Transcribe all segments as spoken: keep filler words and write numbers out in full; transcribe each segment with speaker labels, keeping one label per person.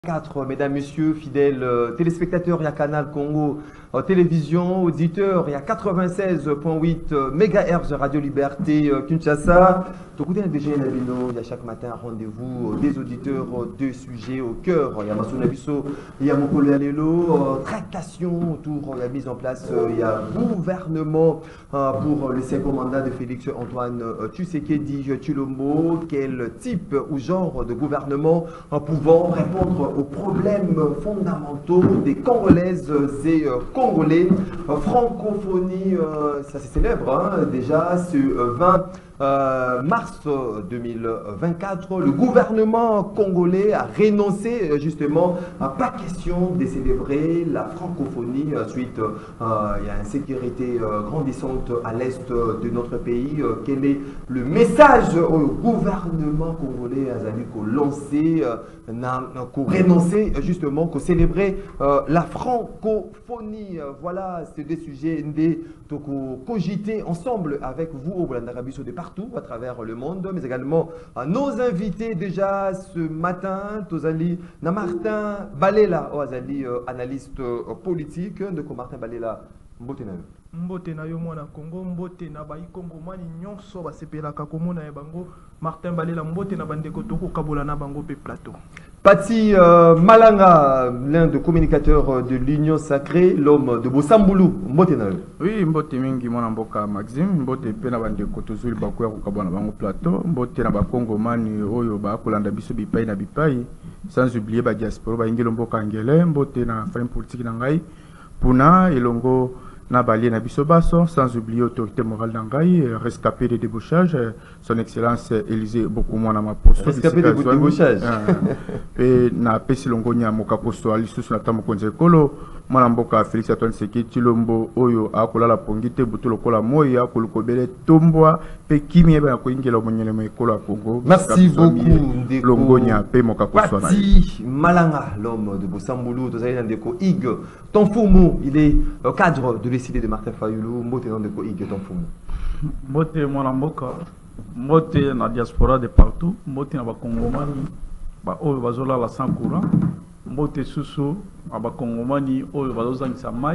Speaker 1: quatre, mesdames, messieurs, fidèles euh, téléspectateurs, il y a Canal Congo euh, Télévision, auditeurs, il y a quatre-vingt-seize virgule huit euh, mégahertz Radio Liberté euh, Kinshasa. Donc, vous avez déjà une abino, il y a chaque matin un rendez-vous euh, des auditeurs, euh, deux sujets au cœur. Il y a Massouna Bisso, il y a Mokolo Alelo, euh, tractation autour de la mise en place, euh, il y a gouvernement euh, pour le second mandat de Félix Antoine euh, Tshisekedi Tshilombo. Quel type ou genre de gouvernement euh, pouvant répondre aux problèmes fondamentaux des Congolaises et euh, Congolais. Euh, francophonie, euh, ça c'est célèbre, hein, déjà ce euh, vingt Euh, mars deux mille vingt-quatre, le gouvernement congolais a renoncé justement à pas question de célébrer la francophonie euh, suite euh, il y a une sécurité euh, grandissante à l'est de notre pays. Euh, quel est le message au gouvernement congolais Azali qu'on lancé, euh, qu'on renoncé justement, qu'on célébrer euh, la francophonie. Euh, voilà, c'est des sujets des cogiter ensemble avec vous au Blandarabis de partout à travers le monde, mais également à nos invités déjà ce matin, Tozali na Martin Balela, Ozali euh, analyste euh, politique, de Martin Balela, mbote na yo.
Speaker 2: Mbote na yo mwana Congo, mbote na bayi Congo mani nyonso basepelaka komona ya bango. Martin Balela mbote na bandeko toko kabola na bango pe plateau.
Speaker 1: Pati euh, Malanga, l'un des communicateurs de l'Union Sacrée, l'homme de Bosamboulou, mbote na yo.
Speaker 3: Oui, mbote mingi mwana mboka Maxime, mbote pe na bandeko tozuli bakoya kokabona bango plateau, mbote na ba Congo mani oyo ba kolanda biso bipai na bipai, sans oublier ba diaspora ba ingelo mboka angele, mbote na frame politique na ngai, puna elongo na balie na biso baso, sans oublier autorité morale d'Angaï, rescapé de débauchage, son excellence Élysée beaucoup moins na ma poste.
Speaker 1: Rescapé de débauchage.
Speaker 3: Et na pesi longonya moka posto alisusu na tamo konze kolo, mwana mboka Félix Antoine Tshisekedi Tshilombo oyo akola la pongite butulo kola moya kolukobele tombwa pe kimi eba ko ingela monyele mo ekolo Congo.
Speaker 1: Merci beaucoup ndeko
Speaker 3: longonya pe moka posto na.
Speaker 1: Pati Malanga, l'homme de Bosamboulou, tozali ndeko Ig Tonfumu, il est euh, cadre de l'E C D de Martin Fayulu, mbote ndeko Ig Tonfumu.
Speaker 2: Mbote mwana mboka, mbote na diaspora de partout, mbote na ba Congomani, ba oyo bazola la sans courant, mbote susu na ba Congomani oyo bazozangisa mai,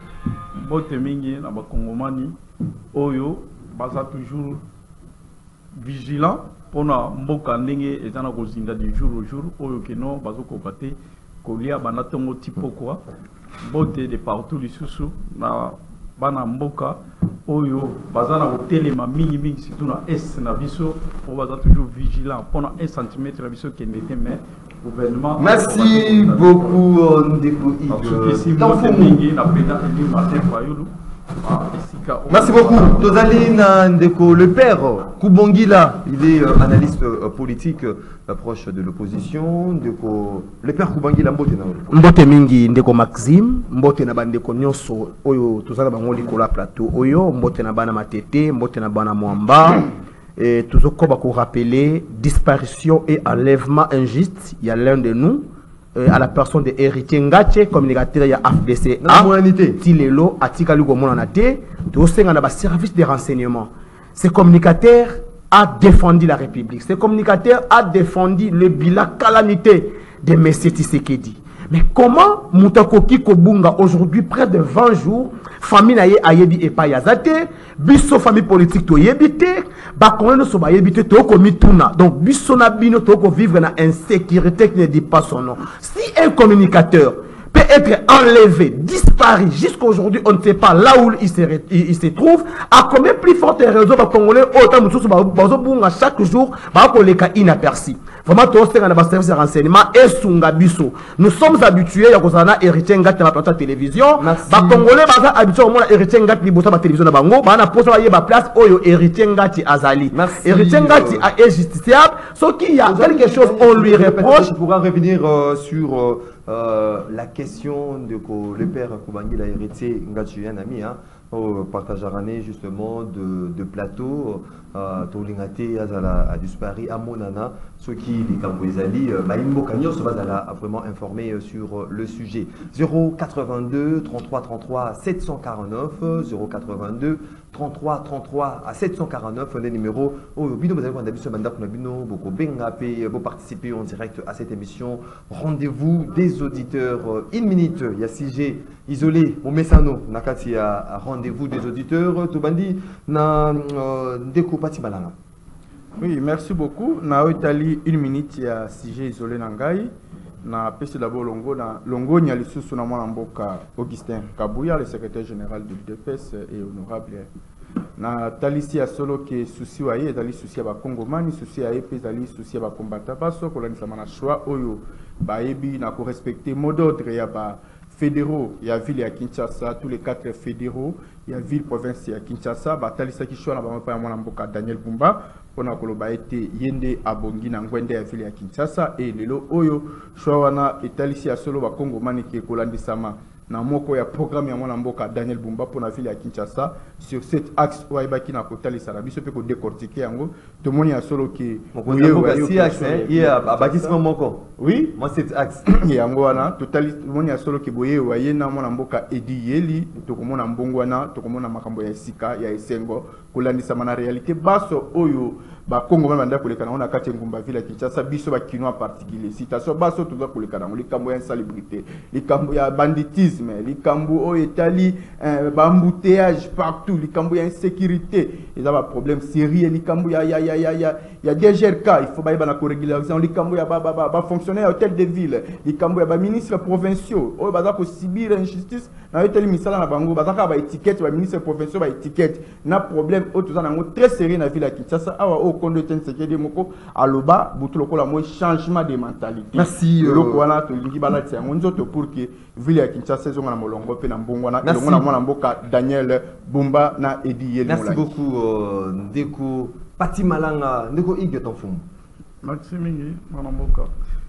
Speaker 2: mbote mingi na ba Congomani oyo baza toujours vigilant pona mboka ndenge ezana kozinda du jour au jour oyo keno bazokoka te kolia banatongo tipokwa, mbote de partout lisusu na bana mboka oyo bazana kotelema mingi mingi surtout na est na biso o baza toujours vigilant pendant un centimètre na biso kende te mais gouvernement.
Speaker 1: Merci beaucoup ndeko Ig
Speaker 2: Tonfumu na président Martin Fayulu.
Speaker 1: Merci beaucoup. Tozali na ndeko le père Kubongila, il est euh, analyste euh, politique euh, proche de l'opposition. Ndeko le père Kubongila mbote na yo.
Speaker 4: Mbote mingi ndeko Maxime, mbote na bandeko nyonso oyo tozala bango likola plateau oyo, mbote na bana matete, mbote na bana mwamba. Et toujours comme pour rappeler disparition et enlèvement injuste, il y a l'un de nous à la personne de Héritier Ngache, communicateur il y a F D C A, Tilelo, Atikalu Gomonanate, tout ce qu'on a un service de renseignement. Ce communicateur a défendu la République. Ce communicateur a défendu le bilan calamité de M. Tshisekedi. Mais comment Moutakoki Kobunga aujourd'hui, près de vingt jours, famille naye ayebi et pas yazate, biso famille politique to yebite, bakonne no so ba yebite to komituna. Donc biso na bino to ko vivre na insécurité qui ne dit pas son nom. Si un communicateur peut être enlevé, disparu, jusqu'à aujourd'hui, on ne sait pas là où il se, il, il se trouve, à combien plus forte raison les Congolais, autant de choses, chaque jour, les cas inaperçus. Vraiment, tout ce qu'on a service de renseignement et Sungabiso. Nous sommes habitués à cause de héritier ngat na plateau télévision. Les Congolais sont habitués à ce héritier ngat ni bossa télévision na bango, ba na poso ba yeba place oyo héritier ngat azali. Héritier ngat est justiciable, sauf qu'il y a quelque chose on lui reproche.
Speaker 1: Je pourrais revenir euh, sur euh, euh, la question de que le père Kubangila héritier ngat un ami hein. au partage justement de, de plateau Tolingate Azala a disparu à Monana, ceux qui les Cambouezali, Maïmbo Kanyos va vraiment informé sur le sujet. zéro quatre-vingt-deux trente-trois trente-trois sept cent quarante-neuf zéro quatre-vingt-deux trente-trois trente-trois à sept cent quarante-neuf les numéros au bino vous avez ce mandat pour bino beaucoup bengape pour participer en direct à cette émission. Rendez-vous des auditeurs une minute il y a six G isolé au Messano nakati a rendez-vous des auditeurs Tobandi na ndeko pati balanga.
Speaker 3: Oui, merci beaucoup. Na Italie une minute il y a six G isolé nangai. Na pesi d'abord longo na longo nya lisusu na mwana mboka Augustin Kabouya le secrétaire général du D P S et honorable na talisi ya solo ke souci wa ye dali souci ba Congomani souci ya epes dali souci ba combattant baso ko lanisa mana choix oyo ba yebi na ko respecter mot d'ordre ya ba fédéraux ya ville ya Kinshasa tous les quatre fédéraux ya ville province ya Kinshasa ba talisa ki choix na ba mpa mwana mboka Daniel Bumba pona koloba ete yende abongi na ngwende ya ville ya Kinshasa et lelo oyo choix wana etalisi ya solo ba Congomani ke kolandisama na moko ya programme ya mwana mboka Daniel Bumba pour la ville ya Kinshasa sur cet axe où ibaki na kotali sarabi so pe ko décortiquer yango to moni ya solo ki
Speaker 1: mboka si axe il abaki sima moko
Speaker 3: oui
Speaker 1: moi cet axe
Speaker 3: yango wana totali moni ya solo ki boye wa yena mwana mboka Edi Yeli to komona mbongo wana to komona makambo ya sika ya esengo kolandisa mana réalité baso oyo ba Congo banda kolekana on a kati ngumba ville ya Kinshasa biso ba kino en particulier citation baso to za kolekana li kambo ya insalubrité li kambo ya banditisme li kambo o etali ba embouteillage partout li kambo ya insécurité et ça va problème sérieux li kambo ya ya ya ya ya ya D G R K il faut ba ba na ko régularisation li kambo ya ba ba ba fonctionnaire hôtel de ville li kambo ya ba ministres provinciaux o ba za ko subir injustice na etali misala na bango ba za ka ba étiquette ba ministres provinciaux ba étiquette na problème o to za na très sérieux na ville ya Kinshasa awa o kondo ten sekedi moko aloba butu lokola mo changement de mentalité.
Speaker 1: Merci
Speaker 3: loko wana to lingi bala tsia nzoto pour que ville ya Kinshasa zonga na molongo pe na mbongo na longo na mwana mboka Daniel Bumba na Edi Yeli.
Speaker 1: Merci beaucoup euh, Ndeko Pati Malanga Ndeko Igwe Tonfum.
Speaker 2: Maxime mwana mboka.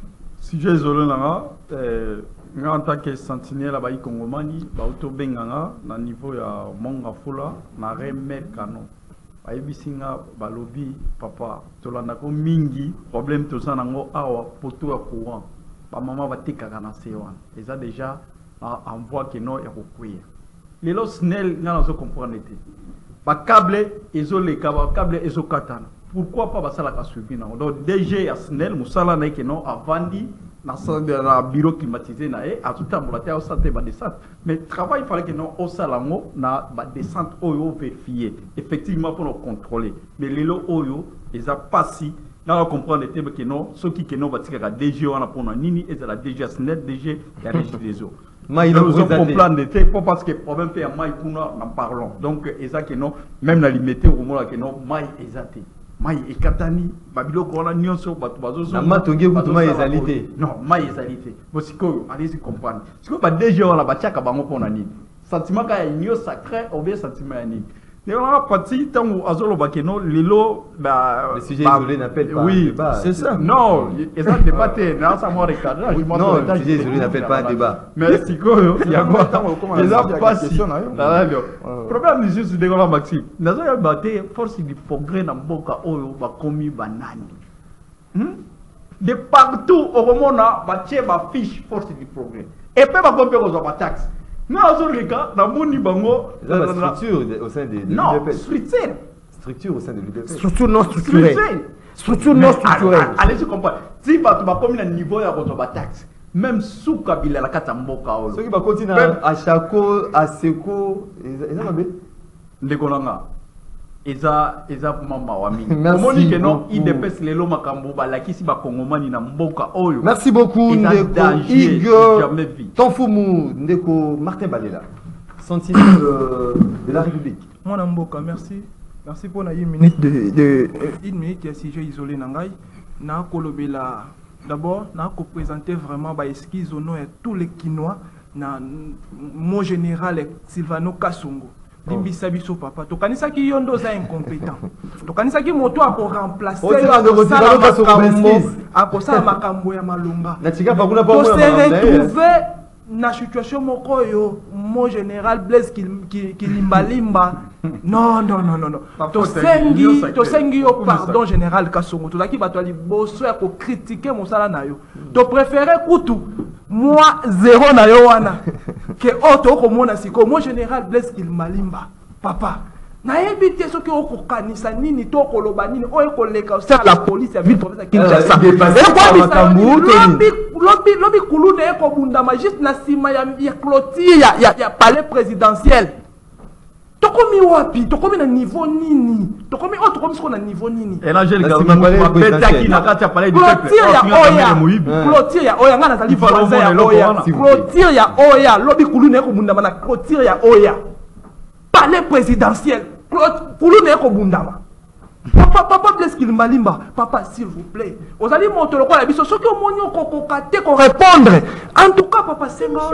Speaker 2: Si j'ai isolé là euh en tant que sentinelle à Baï Congomani, ba auto benganga na niveau ya Monga Fula na Remer Kano. Ayebisinga balobi papa tolanda ko mingi problème to ça nango awa poto ya courant ba mama batekaka na sewan eza déjà envoie que non ya kokuya lelo snel ngana zo comprendre te ba câble ezoleka ba câble ezokatana pourquoi pas basala ka suivi na donc D G ya snel musala na que non avandi na na bureau climatisé na e a tout temps pour la santé ba descente mais travail il fallait que non au salango na ba descente oyo vérifier effectivement pour nous contrôler mais lelo oyo ils a passé là on comprend que non ceux qui que non va tirer D G on a pour nini et la D G snel D G la régie des eaux mais ils ont comprendre te pas parce que problème fait mai kuna en parlons donc ça que non même la limiter au moment que non mai exacté mai ekatani babilo kona nyonso batu bazozo
Speaker 1: na matonge kutu mai ezalité
Speaker 2: non mai ezalité bosiko allez-y comprendre siko ba D G wala ba tiaka bango pona nini sentiment ka nyo sacré ou bien sentiment ya nini et on a parti tant azolo bakeno lilo ba
Speaker 1: le sujet isolé n'appelle pas
Speaker 2: oui
Speaker 1: débat
Speaker 2: c'est ça non et ça débatté là ça moi recadrage
Speaker 1: non le sujet isolé n'appelle pas débat
Speaker 2: mais siko il y a quoi les a pas si problème ni juste de la Maxime nazo ya baté force du progrès na mboka oyo ba komi banani de partout au romona ba tie ba fiche force du progrès et pe ba kompe ko ba taxe non azolika na moni bango
Speaker 1: la structure au sein de l'U D P S
Speaker 2: non structure
Speaker 1: structure au sein de l'U D P S
Speaker 4: structure non structurée structure non structurée
Speaker 2: allez-y comprendre si ba tu ba comme na niveau ya ko ba taxe même sous kabila la kata mboka olo
Speaker 1: ceux qui va continuer à Chako à Seko et ça va bien
Speaker 2: ndekolanga eza eza mama wa mingi omoni que non I D P S lelo makambo balakisi ba kongomani na mboka oyo
Speaker 1: merci beaucoup Ndeko Igwe Tonfumu Ndeko Martin Balela sentinelle euh, de la République
Speaker 5: mwana mboka merci merci pour na une minute de de une minute ya sujet isolé nangai na kolobela d'abord na ko présenter vraiment ba esquisse au nom de tous les Kinois na mon général Silvano Kasongo limbisa biso papa to kanisa ki yondo za incompétent to kanisa ki moto a ko remplacer a ko sa makambo ya malonga
Speaker 1: na tika pa kuna pa
Speaker 5: to se retrouver na situation moko yo mon général Blaise qui limba limba non non non non non to sengi to sengi yo pardon général Kasongo to zaki bato ali boso ya ko critiquer mosala na yo to préférer kutu moi zéro na yo wana que auto ko mona siko mon général Blaise qui limba papa na ebité ce que oko kanisa nini to koloba nini o ekoleka ser la police ya ville province Kinshasa lobi lobi lobi kulune eko bundama juste na sima ya ya clôture ya ya, ya palais présidentiel tokomi wapi tokomi na niveau nini tokomi o tokomi siko na niveau nini
Speaker 2: et là j'ai le gouvernement petaki na kati ya palais du peuple
Speaker 5: clôture ya oya clôture ya oya ngana zali voisin ya oya clôture ya oya lobi kulune eko bundama na clôture ya oya palais présidentiel Koulou n'est qu'au bundama. Papa, papa, Blaise Malimba, papa, s'il vous plaît. Vous allez monter le roi, ce que mon qu'on kate qu'on répondre. En tout cas, papa, c'est un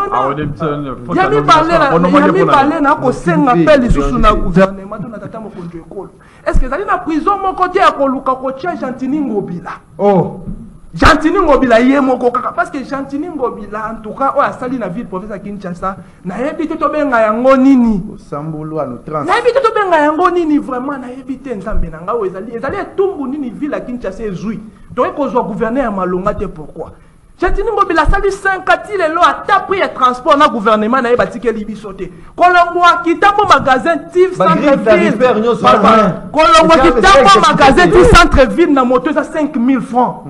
Speaker 5: long. Yami parler là, yami parler na ko senga appel sous na gouvernement de natata mo konjo école. Est-ce que vous allez na prison mon côté à ko luka ko tia Gentini Ngobila? Oh. Gentini Ngobila yé mon kaka parce que Gentini Ngobila en tout cas o asali na ville province Kinshasa na yebite to benga yango nini
Speaker 3: osambulu anu trans
Speaker 5: na yebite to benga yango nini vraiment na yebite nzambe na nga o ezali ezali etumbu nini ville à Kinshasa ezui donc ko zo gouverner ya malonga te pourquoi Gentini Ngobila sali cinquante lelo ata prix ya transport na gouvernement na yebati ke libiso te kolongwa kitambo magasin tif centre-ville kolongwa kitambo magasin tif centre-ville na moto za cinq mille francs.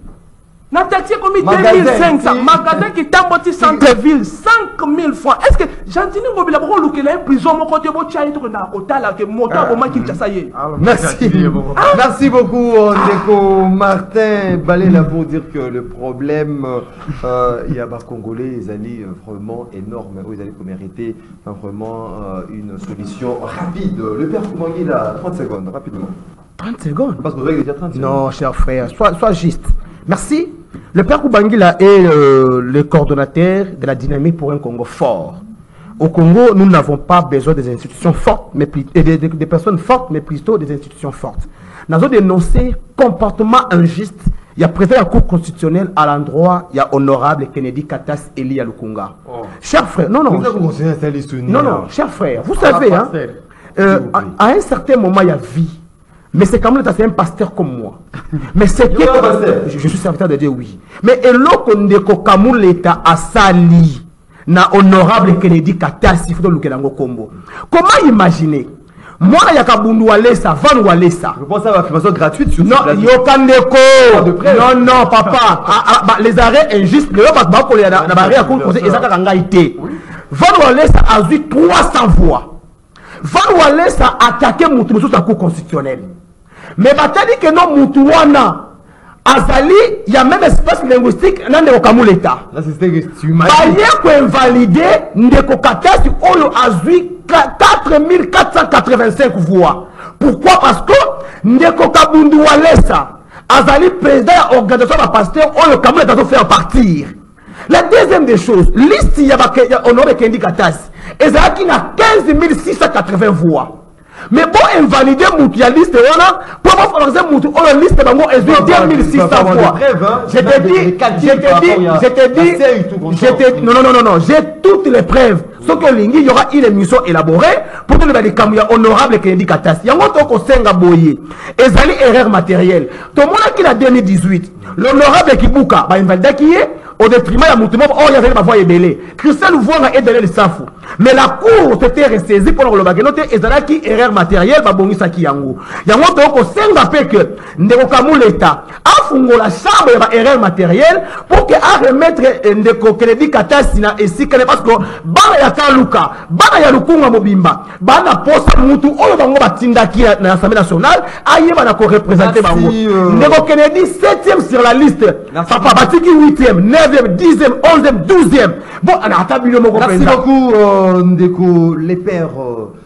Speaker 5: Na taxi comme deux mille cinq cents magasin qui t'emboti centre-ville cinq mille francs. Est-ce que Gentini Ngobila pour look la prison mon côté bo tchai to na hôtel que moto au moins Kinshasa yé.
Speaker 1: Merci. Merci beaucoup Ndeko Martin Balé là pour dire que le problème euh, il y a bas congolais les alliés vraiment énorme ils allaient mériter vraiment euh, une solution rapide. Le père Koumangi là trente secondes rapidement.
Speaker 4: trente secondes.
Speaker 1: Parce que vous avez déjà trente secondes.
Speaker 4: Non, cher frère, sois sois juste. Merci. Le père Koubangila est euh, le coordonnateur de la dynamique pour un Congo fort. Au Congo, nous n'avons pas besoin des institutions fortes, mais plus, des, des, des personnes fortes, mais plutôt des institutions fortes. Nous avons dénoncé comportement injuste. Il y a préfet la Cour constitutionnelle à l'endroit, il y a honorable Kennedy Katas Eli Alukunga. Oh. Cher frère, non, non. Non, non, cher frère, vous savez, hein, euh, à, à un certain moment, il y a vie. Mais c'est quand même un pasteur comme moi. Mais c'est que je, je suis serviteur de Dieu, oui. Mais eloko kamou l'État a sali na honorable Kennedy Katas il faut le lango combo. Comment imaginer? Moi il y a kabundu walesa, van walesa.
Speaker 1: Je pense à l'affirmation gratuite sur
Speaker 4: non, yokandeko. Non non papa, ah, ah, bah, les arrêts injustes, le ba ba ko na barrière ko conseil ezaka kanga ité. Van walesa a eu trois cents voix. Van walesa a attaqué mutu mutu sa cour constitutionnelle. Mais batali que non mutuwana azali il y a même espace linguistique dans le Kamou l'État.
Speaker 1: Là c'est que tu m'as
Speaker 4: dit ko invalider ndeko katasi oyo azui quatre mille quatre cent quatre-vingt-cinq voix. Pourquoi? Parce que ndeko kabundu walesa azali président de l'organisation de pasteur oyo Kamou l'État doit faire partir. La deuxième des choses, liste il y a honoré Kennedy Katas ezali na quinze mille six cent quatre-vingts voix. Mais bon, invalider la liste, pour favoriser la liste, deux mille six cents fois. Je te dis, je te dis, je te dis, je te dis, non, non, non, non, j'ai toutes les preuves. Sauf que il y aura une émission élaborée pour que les caméras honorables Kennedy Katas. Il y a un autre Senga Boye. Et ça erreur matérielle. Tout le monde qui l'a deux mille dix-huit, l'honorable Kibuka, bah, invalidé qui est, au détriment de Moutouma, oh, il y avait ma voix ébélée. Christian Louvoira est donné le safou. Mais la cour s'était ressaisie pour le baganote et ça qui erreur matérielle, bah, bon, ça qui yango. Il y a un autre Senga fait que, Ndeko Kamou l'État, a fungo la chambre de erreur matérielle pour que a remettre Ndeko Kennedy Katas et si parce que, bah, ya Kaluka, bah, ya Lukunga Mobimba, bah, na poste Moutou, oh, bango batinda qui est dans l'Assemblée nationale, aïe, bah, na ko représenter bango. Ndeko Kennedy septième sur la liste, papa Batiki huitième, neuvième, dixième, onzième, douzième. Bon, on a attablé le mot.
Speaker 1: Merci beaucoup, euh, Ndeko, les pères. Euh,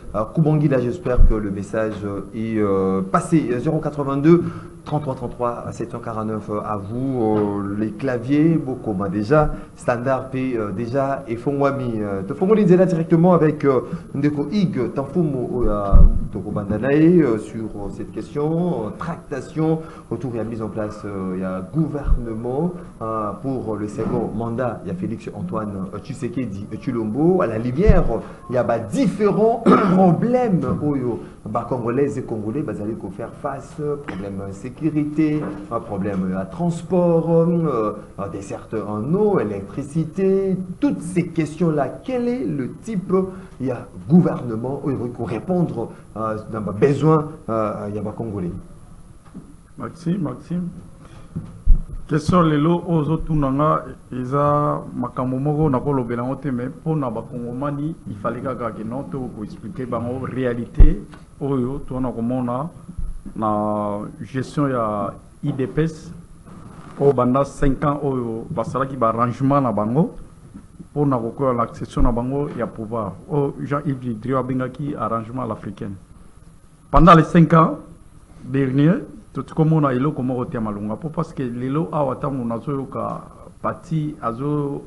Speaker 1: Kubangila, j'espère que le message est euh, passé. zéro quatre-vingt-deux trente-trois trente-trois sept cent quarante-neuf à vous. Euh, les claviers, beaucoup bah, déjà. Standard P euh, déjà. Et Fongwami. Te Fongwami là directement avec euh, Ndeko Ig Tanfumo Toko Bandanae euh, sur euh, cette question. Euh, tractation. Autour, il y a mise en place, euh, il y a gouvernement euh, pour le second mandat. Il y a Félix Antoine Tshisekedi Tshilombo. À la lumière, il y a bah, différents problèmes. Oh, yo. Bah, Congolaises et Congolais, bah, vous allez faire face. Problème de sécurité, un problème à transport, euh, des certes en eau, électricité, toutes ces questions-là. Quel est le type, il y a gouvernement, il faut répondre à euh, besoin, euh, il y a des Congolais.
Speaker 2: Maxime, Maxime. Question lelo aux autres nanga eza makambo moko na ko lobela ngote mais pour na ba Congomani il fallait que non to ko expliquer ba réalité oyo to na komona na gestion ya I D P S au banda cinq ans oyo basala ki ba arrangement na bango pour na ko l'accession na bango ya pouvoir o Jean-Yves Le Drian bengaki arrangement à l'africaine pendant les cinq ans derniers tout comme on a elo comme on tient malunga parce que lelo awata on a zo ka parti azo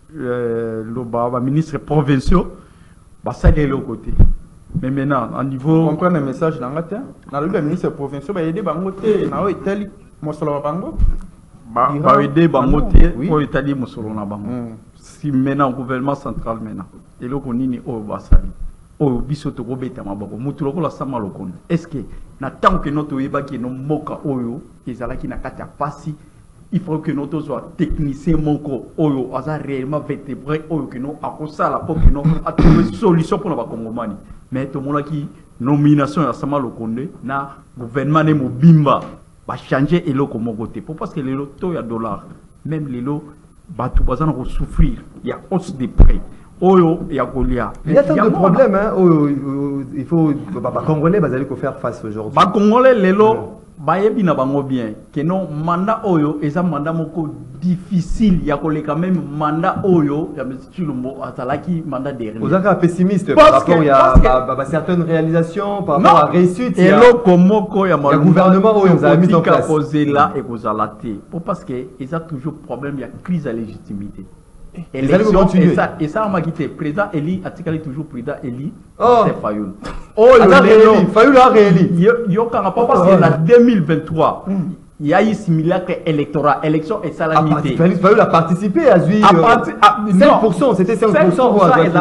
Speaker 2: le ba ministre provinciaux ba ça de l'autre côté mais maintenant à niveau
Speaker 3: comprendre le message dans la terre dans le ministre provinciaux ba aider bango te na o Italie mosolo bango
Speaker 2: ba ba aider bango te ko Italie mosolo na bango si maintenant gouvernement central maintenant elo ko nini o ba sali o biso to ko beta maboko mutu lokola sama lokon est-ce que na tant que notre yeba qui no moka oyo ezala ki na kati ya pasi il faut que notre soit technicien moko oyo aza réellement vertébré oyo que no akosala pour que no a trouver solution pour na Congomani mais to mona ki nomination ya sama lokonde na gouvernement ne mobimba ba changer eloko moko te pour parce que le taux ya dollar même les lots batu bazana ko souffrir il y a hausse des prix. Oyo, il y a Golia.
Speaker 1: Il y a tant de problèmes, hein. Oh, il faut. Bah, Congolais, bah, allez faire face aujourd'hui.
Speaker 2: Bah, Congolais, les lots, bah, y a bien bango bien. Que non, mandat Oyo, et ça mandat moko difficile. Il y a quand même mandat Oyo, il y a M. Tshilombo, Atalaki, mandat dernier.
Speaker 1: Vous êtes pessimiste par rapport à certaines réalisations, par rapport à réussite.
Speaker 2: Et là, comme il y a
Speaker 1: un gouvernement où vous avez mis en place.
Speaker 2: Là et vous allez parce que il y a toujours problème, il y a crise à légitimité.
Speaker 1: Et ça, et
Speaker 2: ça, et ça, on m'a quitté. Président Eli, Atikali toujours président Eli.
Speaker 1: Oh,
Speaker 2: c'est Fayoul.
Speaker 1: Oh, Fayoul a rééli.
Speaker 2: Il y a un rapport parce que en deux mille vingt-trois, il y a eu simulacre électoral, élection et salamité.
Speaker 1: Fayoul a participé à lui. cinq pour cent, c'était cinq pour cent.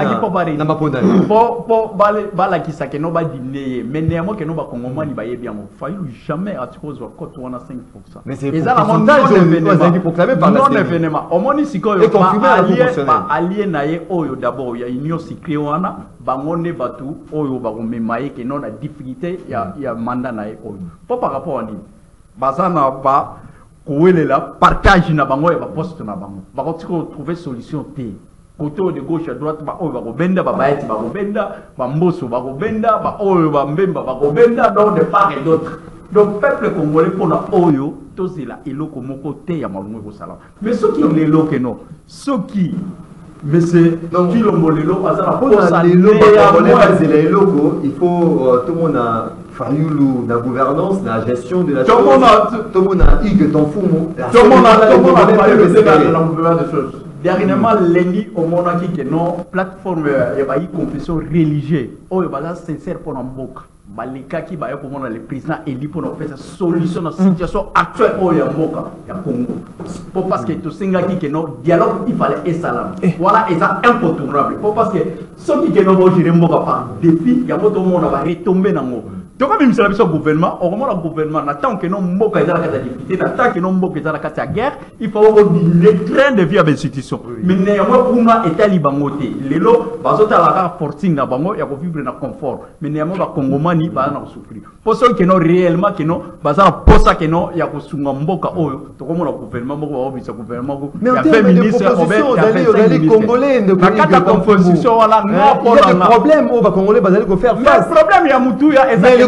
Speaker 2: Pour pour bala qui ça que non va dîner, mais néanmoins que non va Congomani va y bien. Fayoul jamais à cause de quoi on a cinq pour cent.
Speaker 1: Mais c'est pourcentage proclamé par la
Speaker 2: non événement. Au moins ici quand il y a allié naé oyo d'abord il y a union cycléana, bangone batu oyo ba memaye que non la difficulté il y a il y a mandat naé oyo. Pas par rapport à ni bazana ba kouele la partage na bango ya ba poste na bango ba ko trouver solution te côté de gauche à droite ba oyo ba ko benda ba baeti ba ko benda ba mboso ba ko benda ba oyo ba mbemba ba ko benda donc de part et d'autre donc peuple congolais pour na oyo tozela eloko moko te ya malungu ko sala mais ceux qui les loke non ceux qui mais c'est donc Tshilombo lelo azala
Speaker 1: pour ça lelo ba zela eloko il faut tout le monde a Fayoulou, la gouvernance, la gestion de la
Speaker 2: chose.
Speaker 1: Tout le monde a eu que ton fou.
Speaker 2: Tout le monde a parlé de la gouvernance des choses. Dernièrement, lundi, au monde qui est non plateforme, il y a eu confession religieuse. Oh, il y a sincère pour un bok. Les cas qui va pour le président élu pour nous faire sa solution dans la situation actuelle au Yamboka, Congo. Pour parce que tout ce qui est non dialogue, il fallait et salam. Voilà, et ça incontournable. Pour parce que ceux qui est non vont gérer Mboka par défi, il y a beaucoup de monde va retomber dans le donc, comme il le gouvernement, au moment où le gouvernement n'attend que non Mboka est dans la difficulté, n'attend que non Mboka est dans la guerre, il faut avoir le train de vie à l'institution. Mais néanmoins, pour nous, est libangoté. Les lots, bazot à la fortune na bango, il y a vivre dans confort. Mais néanmoins, le Congomani va en souffrir. Pour ceux qui n'ont réellement que non, bazar pour ça que non, il y a sunga Mboka oyo. Donc comment le gouvernement Mboka va gouvernement.
Speaker 1: Mais en termes de proposition, d'aller Congolais, de
Speaker 2: composition, voilà,
Speaker 1: non, il y a des problèmes au Congolais, bazar faire face.
Speaker 2: Le problème, il y a Moutou, il y a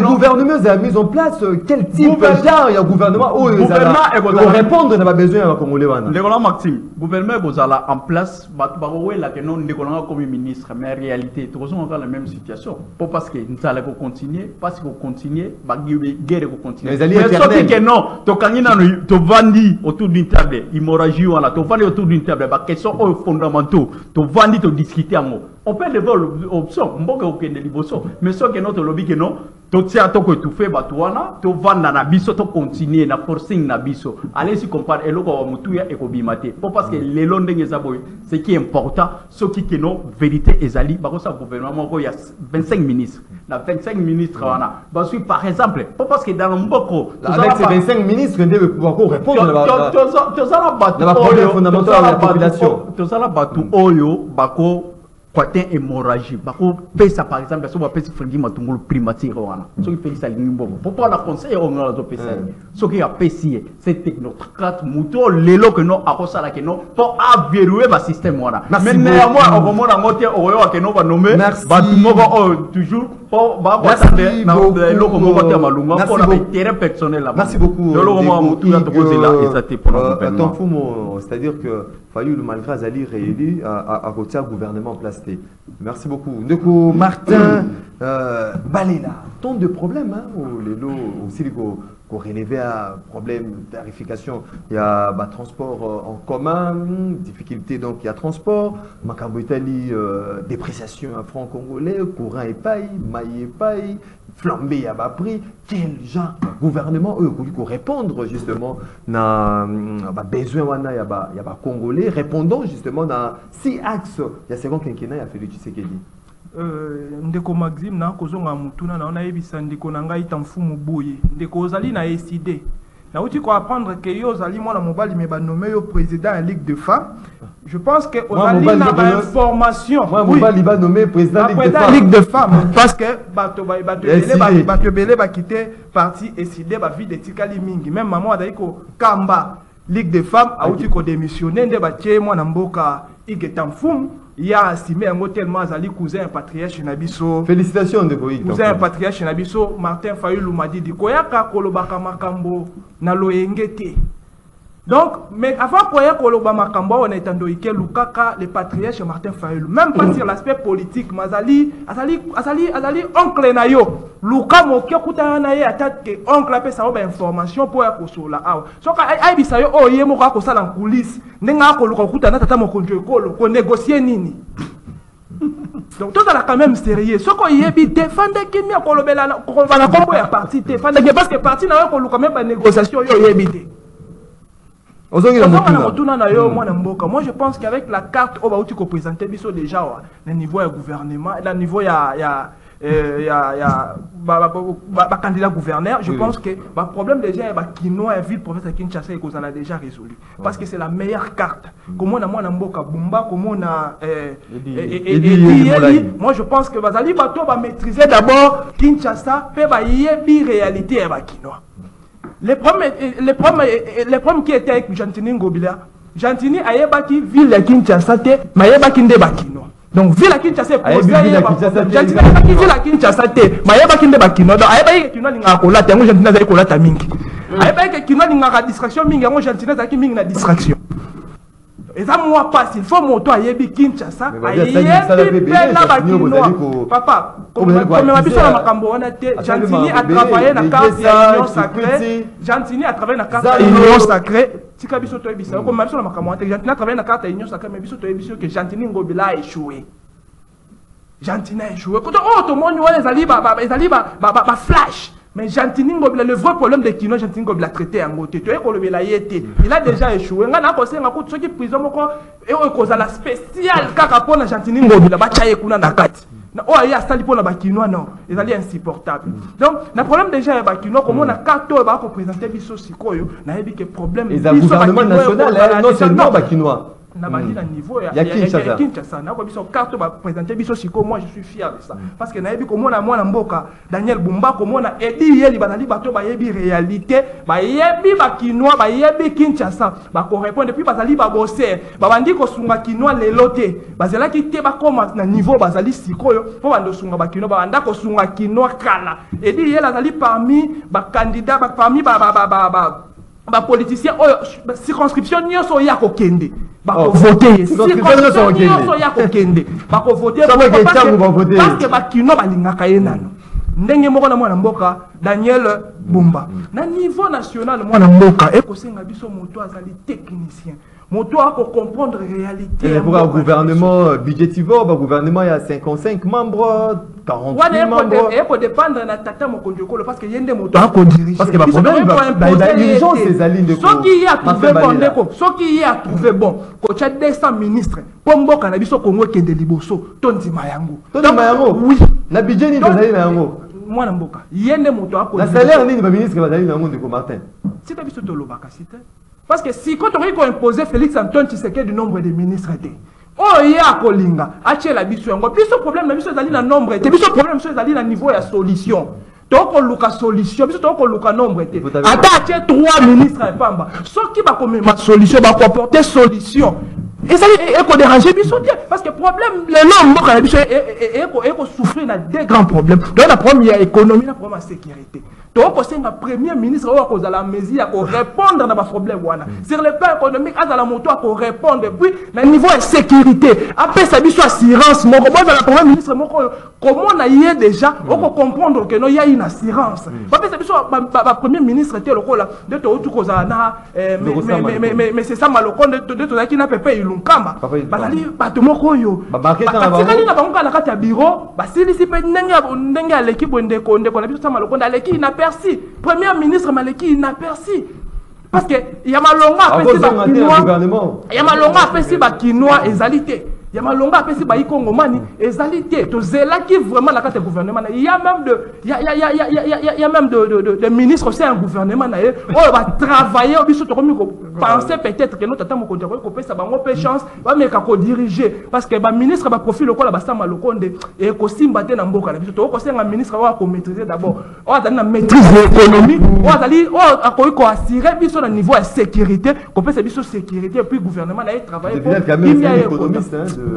Speaker 1: gouvernement a mis en place quel type de genre il y a gouvernement où ils vont répondre à nos besoins à Congolais.
Speaker 2: Le Maxime, gouvernement est en place, là que non comme ministre, mais en réalité, nous sommes dans la même situation. Pas parce que nous allons continuer, parce qu'on continue, la guerre va continuer. Mais sauf que non, tu vendis autour d'une table, hémorragie, tu vendis autour d'une table, les questions fondamentaux, tu vendis, tu discuter en mots. On peut lever l'option, on peut aucun de l'option, mais ce que notre lobby que non, tu tiens à que tu fais, tu vends dans la biso, tu continues, na forcing na biso. Allez si compare, et l'autre va moutuya et kobimate. Pas parce que les Londres ce qui est important, ce qui est non vérité et zali, parce que le gouvernement il y a vingt-cinq ministres, na vingt-cinq ministres wana. Parce que par exemple, pas parce que dans le mboko,
Speaker 1: avec ces vingt-cinq ministres, on devait pouvoir répondre à
Speaker 2: la
Speaker 1: problème fondamental de la population.
Speaker 2: Tu as la batu oyo bako Quatin hémorragie. Bako pesa par exemple, si on pesa frigi matungulu primature wana. Ce qui fait ça l'imbobo. Pourquoi la conseil on a pesa? Ce qui a pesé, c'est technocrate mouton lelo que non à ça là que non pour verrouiller le système wana. Mais néanmoins on va monter en moitié au royaume que non va nommer. Batu moko toujours pour ba ba tande na lelo ko moko te malunga pour la terrain personnel là.
Speaker 1: Merci beaucoup.
Speaker 2: Le logo moi mouton là te là et ça te pour le gouvernement.
Speaker 1: C'est-à-dire que Fayulu malgré Azali réélu à côté gouvernement en place. Merci beaucoup. Ndeko Martin euh, Balela, tant de problèmes hein, où les lots aussi qu'on relevé à problème de tarification. Il y a bah, transport euh, en commun, difficulté donc il y a transport, Makambo Italie, euh, dépréciation à franc congolais, courant et paille, maille et paille, flambé à bas prix. Quel genre de gouvernement eux pour répondre justement na bah, besoin wana ya ba ya ba congolais répondant justement dans six axes. Il y a second quinquennat il a fallu tu sais qu'il dit.
Speaker 5: Euh, ndeko Maxime na kozonga mutuna na ona yebisa ndeko na ngai tamfumu boye ndeko ozali na S I D na uti ko apprendre que yo ozali mwana mobali me ba nommé yo président en Ligue de femmes. Je pense que ozali na ba information
Speaker 1: moi mobali ba nommé président
Speaker 5: Ligue de femmes Ligue de femmes parce que bato ba bato belé ba bato belé ba quitter parti S I D ba vie de tikali mingi même maman adai ko kamba Ligue de femmes a uti ko démissionner nde ba tie mwana mboka Igetamfumu. Il y a estimé un tellement Azali cousin patriarche Nabiso.
Speaker 1: Félicitations de vous.
Speaker 5: Cousin patriarche Nabiso, Martin Fayulu m'a dit Koyaka Kolobaka Makambo na loengete. Donc, mais avant Koyaka Kolobaka Makambo, on est en doike Lukaka, le patriarche Martin Fayulu. Même pas sur l'aspect politique, Mazali, Azali, Azali, Azali, oncle Nayo. Luka Mokia Koutanaye attaque que oncle a fait sa information pour Yakosola. So, aïe bisayo, oh, yemo Kosa en coulisses. Nenga Koluka Koutana Tata Mokonjo Kolo, qu'on négocie Nini. Donc, tout ça quand même sérieux. Ce qu'on y est, défendre qui m'a colobé la combo est parti, défendre parce que parti n'a pas quand même pas négociation, yo y est. Moi je pense qu'avec la carte on va présenter déjà au niveau du gouvernement, au niveau il y a il y a un candidat gouverneur, je pense que le problème déjà est que nous avons vu le professeur Kinshasa et qu'on a déjà résolu. Parce que c'est la meilleure carte. Comment on a Mboka Bumba, comment on a moi je pense que Bazali Bato va maîtriser d'abord Kinshasa, puis va y avoir réalité et Bakinois. Les problèmes, les problèmes, les problèmes qui étaient avec Jantini Ngobila, Jantini a yebaki ville de Kinshasa, mais yebaki nde bakino. Donc ville de Kinshasa est posée. Jantini a yebaki ville de Kinshasa, mais yebaki nde bakino. Donc ayebaki kino ninga kola, tango Jantini a kola ta mingi. Ayebaki kino ninga distraction mingi, tango Jantini a mingi na distraction. Et ça moi passe, il faut moto à yebi Kinshasa, à yebi pena bakino. Papa, comme on a vu sur la Makambo, on a été Jantini a travaillé dans la carte de l'Union sacrée. Jantini a travaillé dans la carte de l'Union sacrée. Si Kabiso to ebisa, comme on a vu sur la Makambo, Jantini a travaillé dans la carte de l'Union sacrée, mais Biso to ebisa que Jantini Ngobila a échoué. Jantini a échoué. Quand oh tout le monde voit les alibas, les alibas, bah flash. Mais Jantini Ngobila, le vrai problème de Kino, Jantini Ngobila traité en côté. Tu es qu'on le il a déjà échoué. On a conseillé un coup de ceux qui prison et on cause la spéciale car à Jantini Ngobila, bataille kuna nakati. Oh, il y a ça pour la Bakinois, non. Ils allaient insupportable. Donc, le problème déjà est Bakinois, comme on a quatre ans, on va présenter Bisso Sikoyo, on a dit que problème.
Speaker 1: Et le gouvernement national, non, c'est non Bakinois.
Speaker 5: na bandi na niveau ya
Speaker 1: Kinshasa
Speaker 5: na ko biso carte ba présenter biso siko. Moi je suis fier de ça parce que na yebi ko mona mwana mboka Daniel Bumba ko mona edi yeli bazali bato ba yebi réalité ba yebi ba kinois ba yebi Kinshasa ba ko répondre puis bazali ba bosser ba bandi ko sunga kinois lelo te bazala ki te ba koma na niveau bazali sikoyo po bando sunga ba kinois ba banda ko sunga kinois kala edi yeli azali parmi ba candidat ba parmi ba ba ba ba ba politicien oyo circonscription nyonso ya ko kende bako voter circonscription nyonso ya ko kende bako voter parce que bakino balingaka ye nano ndenge moko na mwana mboka Daniel Bumba na niveau national mwana mboka ekosenga biso moto azali technicien moto a comprendre réalité.
Speaker 1: Et pour un gouvernement budgétivore, un gouvernement il y a cinquante-cinq membres, quarante-huit membres.
Speaker 5: Et pour dépendre de tata Mokondjokolo parce que y a des motos à diriger.
Speaker 1: Parce que le problème, la dirigeance ces alliés de
Speaker 5: ce qui y a trouvé bon, ce qui y a trouvé bon, quand tu as deux cents ministres, Pombo Canabiso Congo qui est de Liboso, Tondi Mayango.
Speaker 1: Tondi Mayango. Oui. La budget ni Bazali Mayango.
Speaker 5: Moi Namboka. Y a des motos à
Speaker 1: la salaire ni le ministre Bazali Mayango de Martin.
Speaker 5: C'est pas biso Tolobaka cité. Parce que si quand on a imposé Félix Antoine Tshisekedi du nombre de ministres, oh il y a Kolinga, acheter la biso yango. Plus ce problème, la biso est dans nombre, et plus ce problème, c'est dans niveau de solution. Donc on look à solution, plus on look à nombre. Attacher trois ministres à Pamba. Ce qui va comme ma solution, va apporter solution. Et ça est déranger biso parce que problème, le nombre la biso est souffrir dans deux grands problèmes. Donc la première économie, la première sécurité. Donc, c'est le premier ministre qui a la mesure à répondre à nos problèmes. Sur le plan économique, à la moto à répondre. Puis, le niveau de sécurité. Après, ça dit assurance. Moi, le premier ministre, comment on a eu déjà, on peut comprendre qu'il y a une assurance. Après, ça dit le premier ministre était le rôle de tout ce qu'on a. Mais c'est ça, malheureusement, de tout ce qui n'a pas payé l'unkama. Bazali, batumoko yo. Batikali na bango na kati ya bureau, basili si pe ndenge ndenge l'équipe de konde qu'on a vu ça malheureusement l'équipe n'a perçu. Premier ministre Maleki n'a perçu. Parce que il y a malonga après si bakinois. Il y a malonga après si bakinois ezalité. Il y a malonga après si ba ikongomani ezalité. To zela qui vraiment la carte gouvernement. Il y a même de il y a il y a il y a il y a il y a même de de de ministres aussi un gouvernement na on va travailler biso to komi ko penser peut-être que notre tata mokonja ko pesa bango pe chance ba meka ko diriger parce que ba ministre ba profil ko la ba sama lokonde et ko simba te na mboka na biso to ko senga ministre wa ko maîtriser d'abord on a na maîtrise l'économie on a dali on a ko assurer biso na niveau de sécurité ko pesa biso sécurité et puis gouvernement na travailler pour
Speaker 1: il y a économiste hein de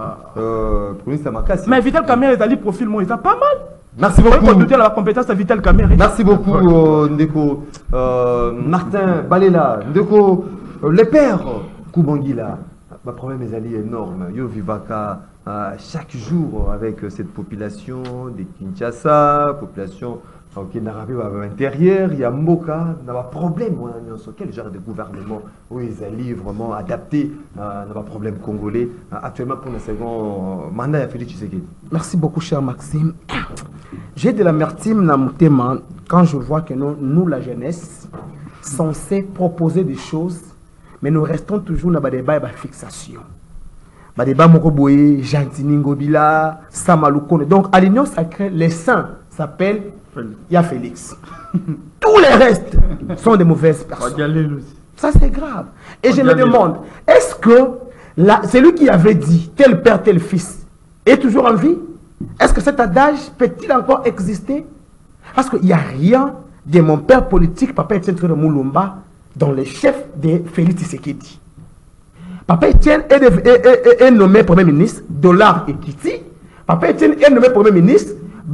Speaker 1: euh ministre Makassi.
Speaker 5: Mais Vital Kamerhe ezali profil mo ça pas mal.
Speaker 1: Merci beaucoup.
Speaker 5: On douter la compétence de Vital Kamerhe.
Speaker 1: Merci beaucoup euh, Ndeko euh, Martin Balela Ndeko euh, les pères Koubangila. Le problème est énorme. Yo vivaka euh, chaque jour avec cette population de Kinshasa, population qui n'a pas à l'intérieur, il y a Moka, il y a un problème. Quel genre de gouvernement où ils allaient vraiment adapter à un problème congolais actuellement pour le second mandat de Félix Tshisekedi?
Speaker 4: Merci beaucoup, cher Maxime. J'ai de l'amertume dans mon thème quand je vois que nous, nous, la jeunesse, censés proposer des choses, mais nous restons toujours dans le débat et la fixation. Le débat Mokoboye, Jantini Ngobila, Samalouko. Donc, à l'Union sacrée, les saints s'appellent il y a Félix. Tous les restes sont des mauvaises personnes. Ça, c'est grave. Et je me demande, est-ce que la, celui qui avait dit tel père, tel fils est toujours en vie? Est-ce que cet adage peut-il encore exister? Parce qu'il n'y a rien de mon père politique, Papa Etienne de Moulumba, dans les chefs de Félix Tshisekedi. Papa Etienne est, est, est, est nommé Premier ministre, Dollar et Kiti. Papa Etienne est nommé Premier ministre.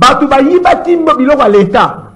Speaker 4: l'État,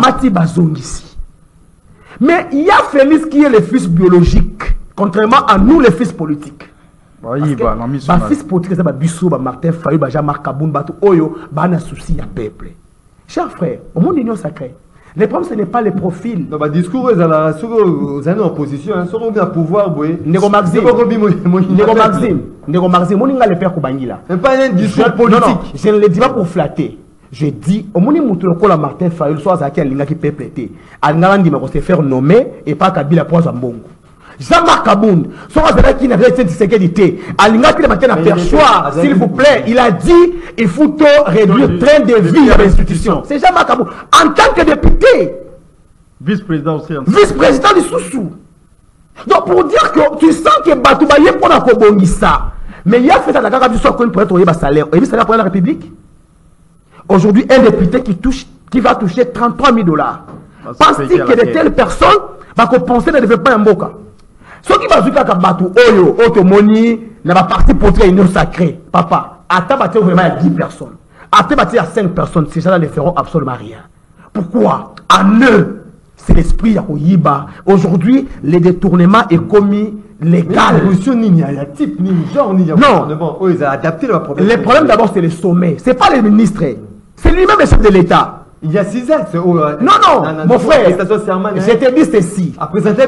Speaker 4: mais il y a Félix qui est le fils biologique, contrairement à nous les fils politiques. Oui, bah, bah, fils politique, c'est Bissou, Martin Fayou, Jean-Marc Kaboun, Oyo, bah, un souci à peuple. Chers frères, au monde d'union sacrée, le problème ce n'est pas le profil. Non, bah, discours, ils sont en opposition, ils sont bien pouvoir, oui. Nego Maxime, Nego Maxime, Nego Maxime, on a le père Koubangila. Pas un discours politique. Je ne le dis pas pour flatter. Je dis, au moment où tu as Martin Fayou, soit à qui a qui peut prêter, à Nalandi, mais on se faire nommer et pas Kabila pour Zambongo. Jean-Marc Kaboun, soit qui n'a rien dit, c'est qu'il était. À l'ingati le matin à perchoir, s'il vous plaît, il a dit, il faut réduire le train de vie à l'institution. C'est Jean-Marc Kaboun. En tant que député,
Speaker 2: vice-président aussi.
Speaker 4: Vice-président du Soussou. Donc pour dire que tu sens que Batouba y est pour la Kobongissa. Mais il y a fait ça dans la du pour être au salaire. Et salaire pour la République. Aujourd'hui, un député qui touche, qui va toucher trente-trois mille dollars. Pense-t-il que de telles personnes vont compenser le développement en Boka? Ceux qui vont jouer à Batou, Oyo, Otomoni, n'a pas parti pour une union sacrée. Papa, à Tabaté, vraiment, il y a dix personnes. À Tabaté, il y a cinq personnes. Ces gens-là ne feront absolument rien. Pourquoi? En eux, c'est l'esprit à Oyiba. Aujourd'hui, le détournement est commis légal.
Speaker 1: Il y a type, ni genre, ni
Speaker 4: non.
Speaker 1: Oh, ils ont adapté le problème.
Speaker 4: Le problème d'abord, c'est le sommet. Ce n'est pas les ministres. C'est lui-même le chef de l'État.
Speaker 1: Il y a six ans.
Speaker 4: Oh, non, non, non, mon frère. Je te dis ceci.
Speaker 1: À présenter,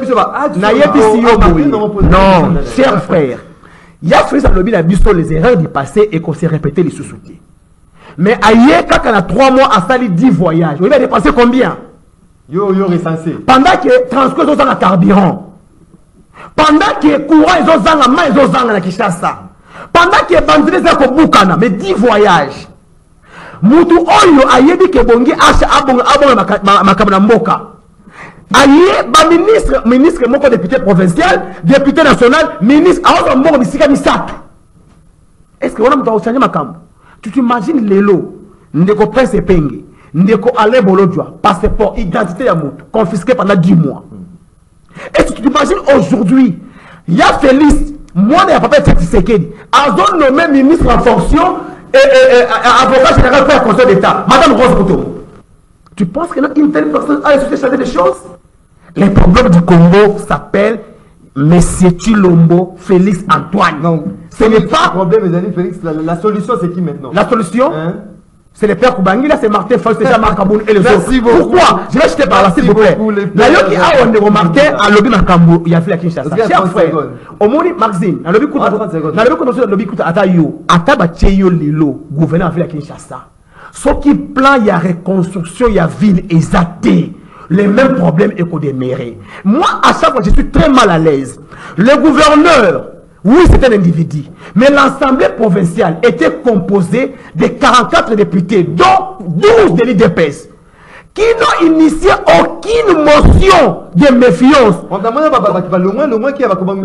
Speaker 4: non, cher frère. Il y a fait ça le les erreurs du passé et qu'on s'est répété les sous-soutiens. Mais ailleurs, quand on a trois mois à salir dix voyages, il va dépenser combien?
Speaker 1: Yo, yo, recensé.
Speaker 4: Pendant que transport est dans carburant. Pendant que courant est dans la main, ils ont dans la Kinshasa. Pendant que bandit est dans Boukana, mais dix voyages. Mutu oyo ayebi ke bongi asha abonga abonga makabana mboka. Aye ba ministre ministre moko député provincial, député national, ministre aoza mboka bisika misato. Est-ce que on a mutawa chanya makambo? Tu t'imagines lelo ndeko prince penge, ndeko ale bolodwa, passeport, identité ya mutu confisqué pendant dix mois. Est-ce que tu t'imagines aujourd'hui, il y a Félix, moi n'a pas fait Tshisekedi, a zone nommé ministre en fonction et, et, et avocat général pour le Conseil d'État, Madame Rose Bouto. Tu penses qu'une telle personne a laissé changer des choses? Les problèmes du Congo s'appellent Monsieur Chilombo Félix Antoine.
Speaker 1: Non,
Speaker 4: ce n'est pas
Speaker 1: le problème, mes amis Félix. La, la solution, c'est qui maintenant?
Speaker 4: La solution, hein? C'est le père Koubangi, là c'est Martin Foy, c'est Jean-Marc Kaboun et les
Speaker 1: Merci
Speaker 4: autres.
Speaker 1: Beaucoup.
Speaker 4: Pourquoi? Je vais jeter par là, s'il vous plaît. D'ailleurs, qui a on remarqué à lobby Makambo, il y a fait la Kinshasa. Cher frère, au moins Maxime, dans le lobby Kouta, dans le lobby Kouta, dans le lobby Kouta, Atayo, Ataba Tcheyo Lilo, gouverneur a fait la Kinshasa. Ce qui plan, il y a reconstruction, il y a ville exatée. Les mêmes problèmes éco-démérés. Moi, à chaque fois, je suis très mal à l'aise. Le gouverneur, oui, c'est un individu. Mais l'Assemblée provinciale était composée de quarante-quatre députés, dont douze de l'I D P S, qui n'ont initié aucune motion de méfiance.
Speaker 1: On demande à le moins, le moins qui a non,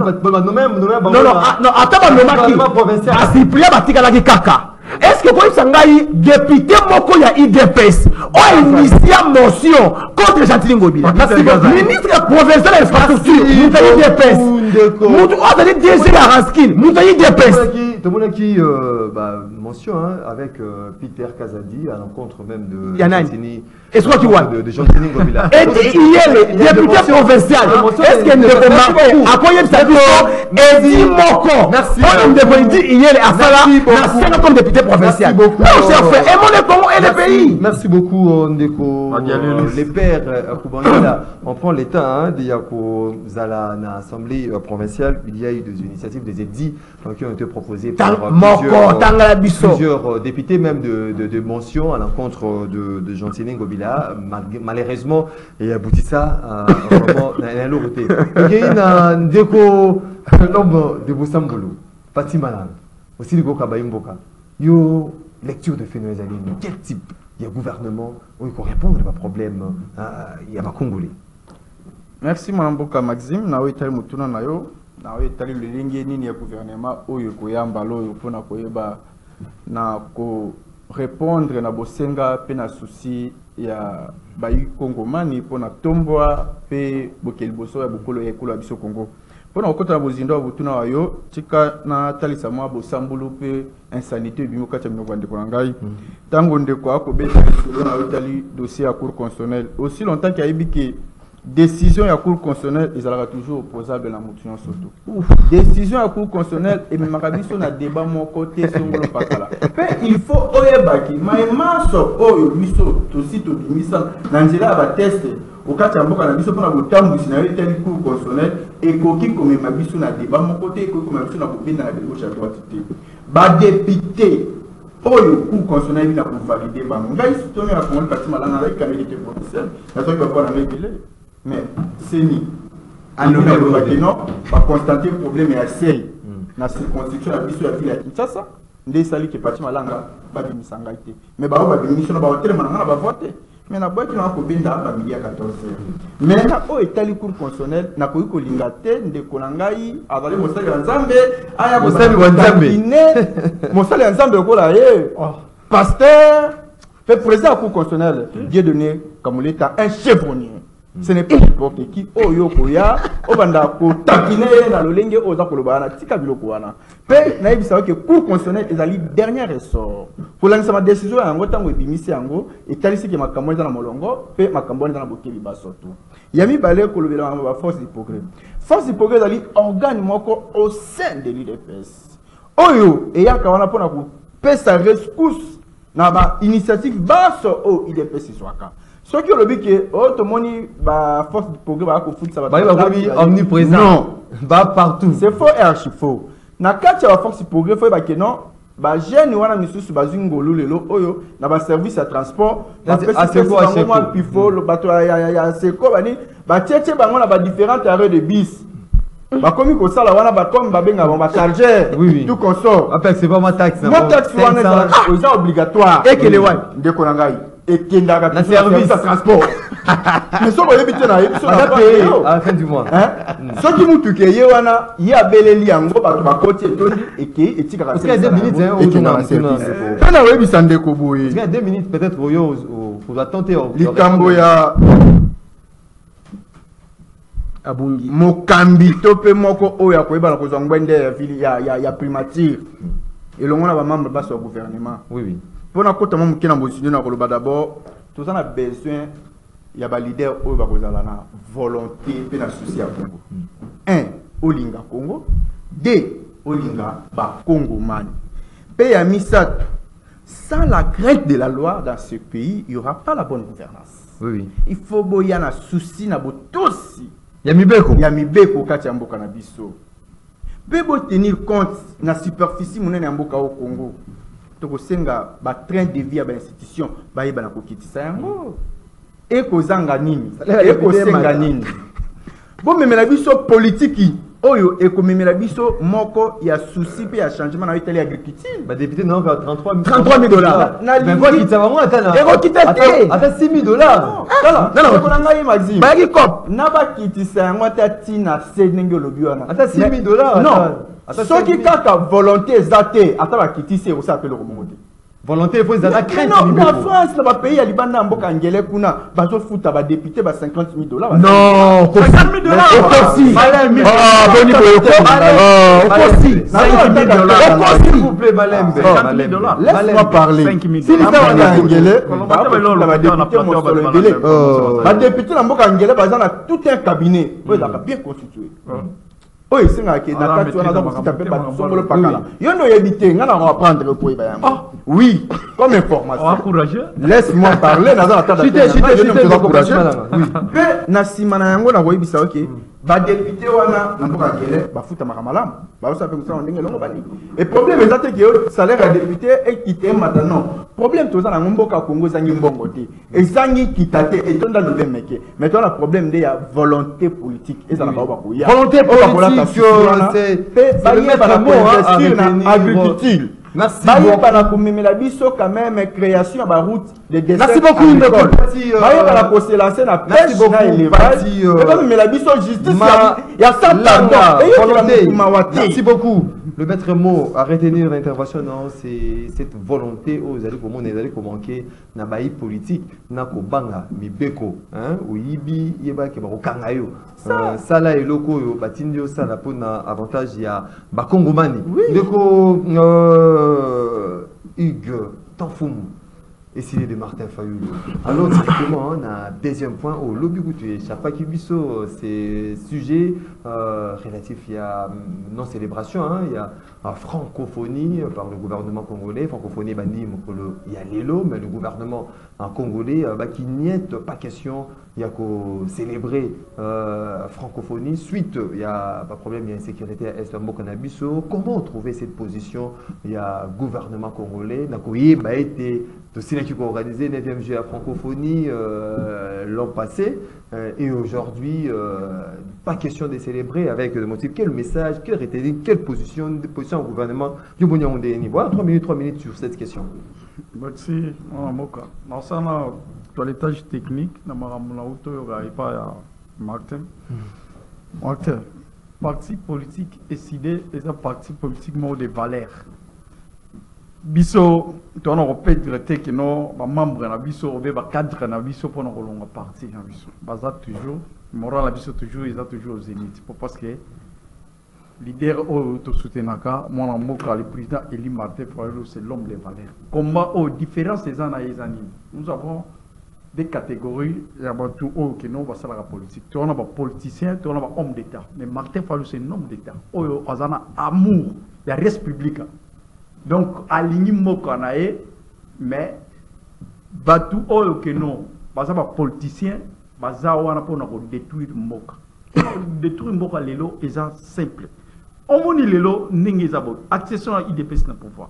Speaker 4: non, attends, le moins qui a Cyprien Batikalaki Kaka. Est-ce que vous savez, député Moko ya I D P S a initié motion contre Chantiling Ngobila? Ministre provincial de l'infrastructure, I D P S. Moutou a dit D G à Raskin, Moutou I D P S.
Speaker 1: Tout le monde qui mention avec Peter Kazadi à l'encontre même de
Speaker 4: Yanani. Est-ce que tu vois
Speaker 1: de Chantiling Ngobila?
Speaker 4: Et dit hier, député provincial, est-ce qu'il ne remarque à quoi il s'agit? Et dit Moko. Merci. On a dit hier à Fala, comme député provincial. Non, cher frère, aimons le Congo et le pays.
Speaker 1: Merci beaucoup, Ndeko. Les pères, on prend l'état de Yako Zala dans l'Assemblée provinciale. Il y a eu des initiatives, des édits qui ont été proposées par plusieurs, plusieurs députés, même de, de, de mention à l'encontre de, de Chantiling Ngobila. Malheureusement, il y a abouti ça vraiment dans l'autre côté. Il y a une Ndeko, l'homme de Boussambolo, Fatima Lang, aussi le Goka Bayimboka. Yo, lecture de phénomènes alignés, quel type de gouvernement où il faut répondre à problème il y a pas Congolais.
Speaker 3: Merci Mwanamboka Maxime, na oitali mutuna na yo, na oitali lelenge nini ya gouvernement oyo koyamba loyo pona koyeba na ko répondre na bosenga pe na souci ya bayi Kongomani pona tombwa pe bokeli boso ya bokolo ya kolo biso Congo. Pour nous côté bozindo butuna wayo tika na talisa mwa bosambulu pe insanité bimoka chamino kwande kwangai tango ndeko akobeta na otali dossier à cour constitutionnelle aussi longtemps qu'il y a eu que décision à cour constitutionnelle ils allaient toujours opposable à la motion surtout décision à cour constitutionnelle et même makabiso na débat mon côté songolo pakala il faut oyebaki maima so oyo biso aussi to bimisa na nzela ba test au cas où on a vu pour la temps où il tel cours constitutionnel et qui comme ma biso na débat mon côté que comme biso na bobine na gauche à droite ba député oyo cours constitutionnel il a pour valider ba ngai to me raconter parti malana avec candidature potentielle na to va voir na régler mais c'est ni en nommé non va constater problème et assez na circonscription la biso ya ville ya Kinshasa ndé sali que parti malanga ba bimisanga été mais ba ba bimisona ba hôtel malanga ba voter
Speaker 6: mais na boîte na ko binda ba midi à quatorze heures mais na o etali cour constitutionnel na ko ko lingate ndeko na ngai azali mosali wa nzambe aya
Speaker 1: mosali wa nzambe
Speaker 6: mosali wa nzambe ko la ye pasteur fait président cour constitutionnel Dieu donné Kamuleta un chevronnier. Ce n'est pas n'importe qui. Oh yo koya, oh banda ko takine na lolenge oza kolobana tika biloko wana. Pe na yebisa que cour constitutionnel ezali dernier ressort. Pour lancer ma décision yango tango ebimisi yango et talisi ke makambo eza na molongo pe makambo eza na bokebi basoto. Yami balé kolobela ba force du progrès. Force du progrès ezali organe moko au sein de l'U D P S. Oyo e yaka wana pona ko pesa rescousse na ba initiative baso o I D P S swaka. Ce qui est le but que tout le monde va force du progrès va confondre ça va
Speaker 1: être omniprésent. Non, va partout.
Speaker 6: C'est faux et archi faux. Na kati ya force du progrès faut que non ba jeune wana misusu bazingolo lelo oyo na ba service ya transport ba pesa quoi c'est moi puis faut le bateau ya ya c'est quoi bani ba tchétché bango na ba différentes arrêts de bus. Ba komi ko sala wana ba comme ba benga ba charger tout consort.
Speaker 1: Après c'est pas ma taxe.
Speaker 6: Ma taxe wana c'est obligatoire.
Speaker 1: Et que les ouais
Speaker 6: ndeko na ngai et qui n'a
Speaker 1: pas de service
Speaker 6: de transport. Mais ce qu'on évite là, ils sont
Speaker 1: à la fin du mois.
Speaker 6: Ce qui nous touche, il y a Beleli en gros, par côté et qui est tiré.
Speaker 1: Parce qu'il y a deux minutes, hein,
Speaker 6: on a un service. On a oui, ça ndeko boy.
Speaker 1: Il y a deux minutes peut-être au yo, faut attenter.
Speaker 6: Les Camboya.
Speaker 4: Abungi.
Speaker 6: Mokambi tope moko oya ko ibala ko zongwende ya ya ya primature. Et le monde va membre bas au gouvernement.
Speaker 1: Oui oui.
Speaker 6: Pour na kota mo kina mbosi na ko d'abord tout ça a besoin ya ba leader oyo ba kozala na volonté pe na souci à Congo. un olinga Congo, deux olinga ba Congo man. Pe ya misat sans la crainte de la loi dans ce pays, il y aura pas la bonne gouvernance.
Speaker 1: Oui oui.
Speaker 6: Il faut boya na souci na bo tous.
Speaker 1: Ya mibeko.
Speaker 6: Ya mibeko kati ya mboka na biso. Pe bo tenir compte na superficie monene ya mboka au Congo. Donc senga ba train de vie à ba institution ba yeba na kokitisa yango e kozanga nini e kosenga nini bon memela biso politique oyo e ko memela biso moko ya souci pe ya changement na Italie agriculture
Speaker 1: ba député non trente-trois
Speaker 6: mille dollars
Speaker 1: mais quoi kitsa bango atana
Speaker 6: e ko kitsa te
Speaker 1: ata six mille dollars
Speaker 6: kala na ko nanga yi maxime ba ki cop na ba kitisa yango ta tina se ndenge lobi wana
Speaker 1: ata six mille dollars
Speaker 6: non soki kaka volonté ezate ata bakitisi osa apele komongo
Speaker 1: volonté il faut ezala crainte
Speaker 6: non en France na ba pays ya libanda mboka ngele kuna bazo futa ba député ba cinquante mille dollars
Speaker 1: non
Speaker 6: cinquante mille dollars
Speaker 1: aussi ah boni boyoko oh aussi cinq mille dollars s'il vous plaît Malembe
Speaker 6: Malembe laisse-moi parler si les gens ngele ba député ba député na mboka ngele baza na tout un cabinet oyo ezaka bien constitué oye singa ke na kati wana za kufita pe ba songolo pakala yo ndo yebite ngana on va prendre ko iba yango oui comme information
Speaker 2: encourager
Speaker 6: laisse-moi parler na za na tata
Speaker 1: chite chite chite
Speaker 6: encourager oui pe na sima na yango na ko yebisa ok ba député wana na mboka ngele ba futa makamalamu ba osa pe kusana ndenge longo bani et problème ezate ke salaire ya député et quitter maintenant problème toza na mboka Congo zangi mbongo te ezangi kitate et tonda le meke mais toi le problème de ya volonté politique ezala ba ba ko ya
Speaker 1: volonté politique c'est
Speaker 6: ba yeba na mo investir na agriculture.
Speaker 1: Merci
Speaker 6: beaucoup. La biso quand même création ba route de dessert.
Speaker 1: Merci beaucoup une
Speaker 6: partie ba la ko se lancer na pêche na élevage. Mais la biso justice il y a ça volonté.
Speaker 1: Merci beaucoup. Le maître mot à retenir l'intervention non c'est cette volonté aux alliés comme on est allé comme manquer na baï politique na ko banga mibeko hein oyibi yeba ke ba kanga yo ça là et loko yo batindio ça la pona avantage ya ba kongomani ndeko Hugues Tanfumu essayé de Martin Fayulu. Alors typiquement on a deuxième point au lobby goûté chaque fois qu'il biso c'est sujet euh, relatif il y a non célébration hein, il y a la francophonie par le gouvernement congolais francophonie bandi mokolo il y a l'élo mais le gouvernement en congolais bah qui n'y est pas question il y a qu'au célébrer euh, francophonie suite il y a pas problème il y a insécurité à est Mokanabiso comment trouver cette position il y a gouvernement congolais nakoye bah été aussi là qui ont organisé le neuvième jeu à francophonie euh, l'an passé euh, et aujourd'hui euh, pas question de célébrer avec le motif quel message quelle réalité quelle position de position au gouvernement du bon niveau voilà trois minutes trois minutes sur cette question.
Speaker 2: Merci mon amoka dans ça toilettage technique na makambo na auto yoka epa ya Martin. Martin, parti politique décidé et un parti politique mot de valeur. Biso, tu as regretté que nos membres na biso ou ba cadre na biso pour nos longue parti na biso. Baza toujours, moral na biso toujours, ils ont toujours aux zénith. Parce que leader au to soutenaka, mon amour le président Eli Martin Fayulu c'est l'homme de valeur. Comment aux différences des ans et années. Nous avons des catégories, il y a tout haut qui n'ont pas ça la politique. Tu as un politicien, tu as un homme d'État. Mais Martin Fayulu c'est un homme d'État. Oh, il y a un amour, il y a res public. Donc, aligné mokanae, mais batu oh que non, parce que politicien, baza wana pour nous détruire moka. Détruire moka lelo est simple. On moni lelo n'engezabo. Accession à I D P S na pouvoir.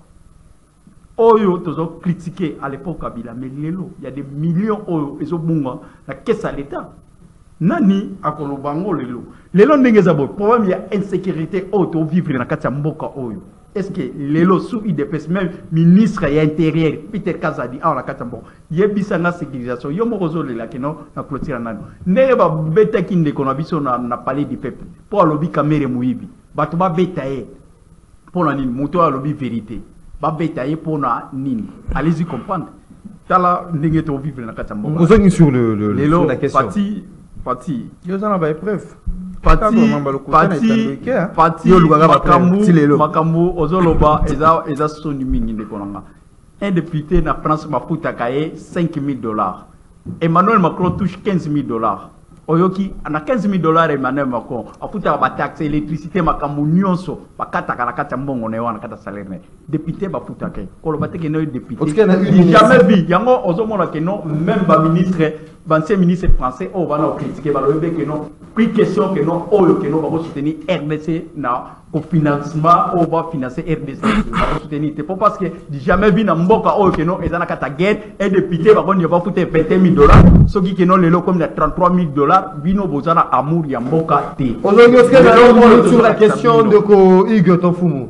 Speaker 2: Oyo tozo critiqué à l'époque Kabila, mais lelo il y a des millions oyo ezo bunga la caisse à l'État. Nani akolobango lelo. Lelo n'engezabo. Problème il y a insécurité auto vivre na kati ya mboka oyo. Est-ce que lelo sous I D P S même ministre et intérieur Peter Kazadi a la kati ya mboka. Yebisa na sécurisation. Yo mokozo lela keno na clôture nani. Ne ba beta kinde kona biso na na palais du peuple. Pour lobi kamere muibi. Bato ba beta e. Pour la nini moto a lobi vérité. Ba beta e pour na nini. Allez-y comprendre. Tala ndenge to vivre na kati ya mboka.
Speaker 1: Vous êtes sur le, le, le sur la question.
Speaker 2: Parti parti.
Speaker 6: Yo zana ba épreuve.
Speaker 2: Parti parti parti makambu makambu ozoloba eza eza soni mingi ndekonanga. Un député na France mafuta kaye cinq mille dollars. Emmanuel Macron touche quinze mille dollars. Oyoki na quinze mille dollars Emmanuel Macron afuta ba taxe électricité makambu nyonso bakata kala kata mbongo na wana kata salaire ne. Député bafuta kaye. Kolo bateke no député. Jamais vu yango ozomona ke non même ba ministre ancien ministre français oh va nous critiquer va le que non puis question que non oh que non va soutenir R D C na au financement on va financer R D C va soutenir c'est pas parce que jamais vu na mboka oh que non et dans kata guerre et député va on va foutre vingt et un mille dollars ce qui que non les lots comme les trente-trois mille dollars bino bozana amour ya mboka té
Speaker 1: aujourd'hui sur la question de ko Hugues Tofumu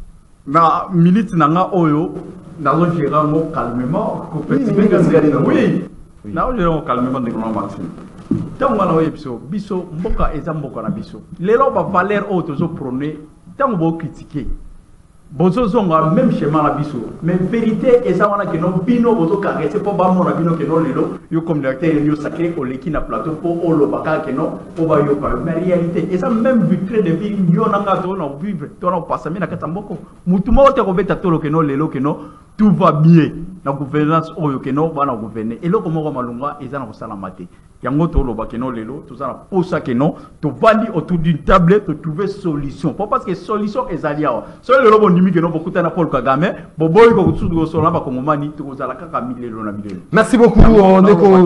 Speaker 2: na milite nanga oyo nazo gérer mo calmement ko petit oui. Now je vais calmer mon déclenchement maximum. Tant qu'on a eu biso, biso, mboka eza mboka na biso. Les lois va valeur auto zo prôner, tant on va critiquer. Bozo zonga même schéma la biso. Mais vérité eza wana que non bino bozo caresser pour ba mon bino que non lelo, yo comme l'acteur yo sacré ko leki na plateau pour olo baka que non, o ba yo pas. Mais réalité eza même vitré de vie yo na ngato na vivre, to na passer na kata mboko. Mutu mo te ko beta tolo que non lelo que non. Tout va bien. La gouvernance oyo que non va na gouverner. Et là comment on malunga eza na kosala mate. Yango to lo bakeno lelo, tout ça na posa que non, to vandi autour d'une table to trouver solution. Pas parce que solution ezali awa. Seul le bon nimi que non beaucoup na Paul Kagame, boboy ko tsudu ko sola ba kongomani to kozala kaka milelo na milelo.
Speaker 1: Merci beaucoup Ndeko.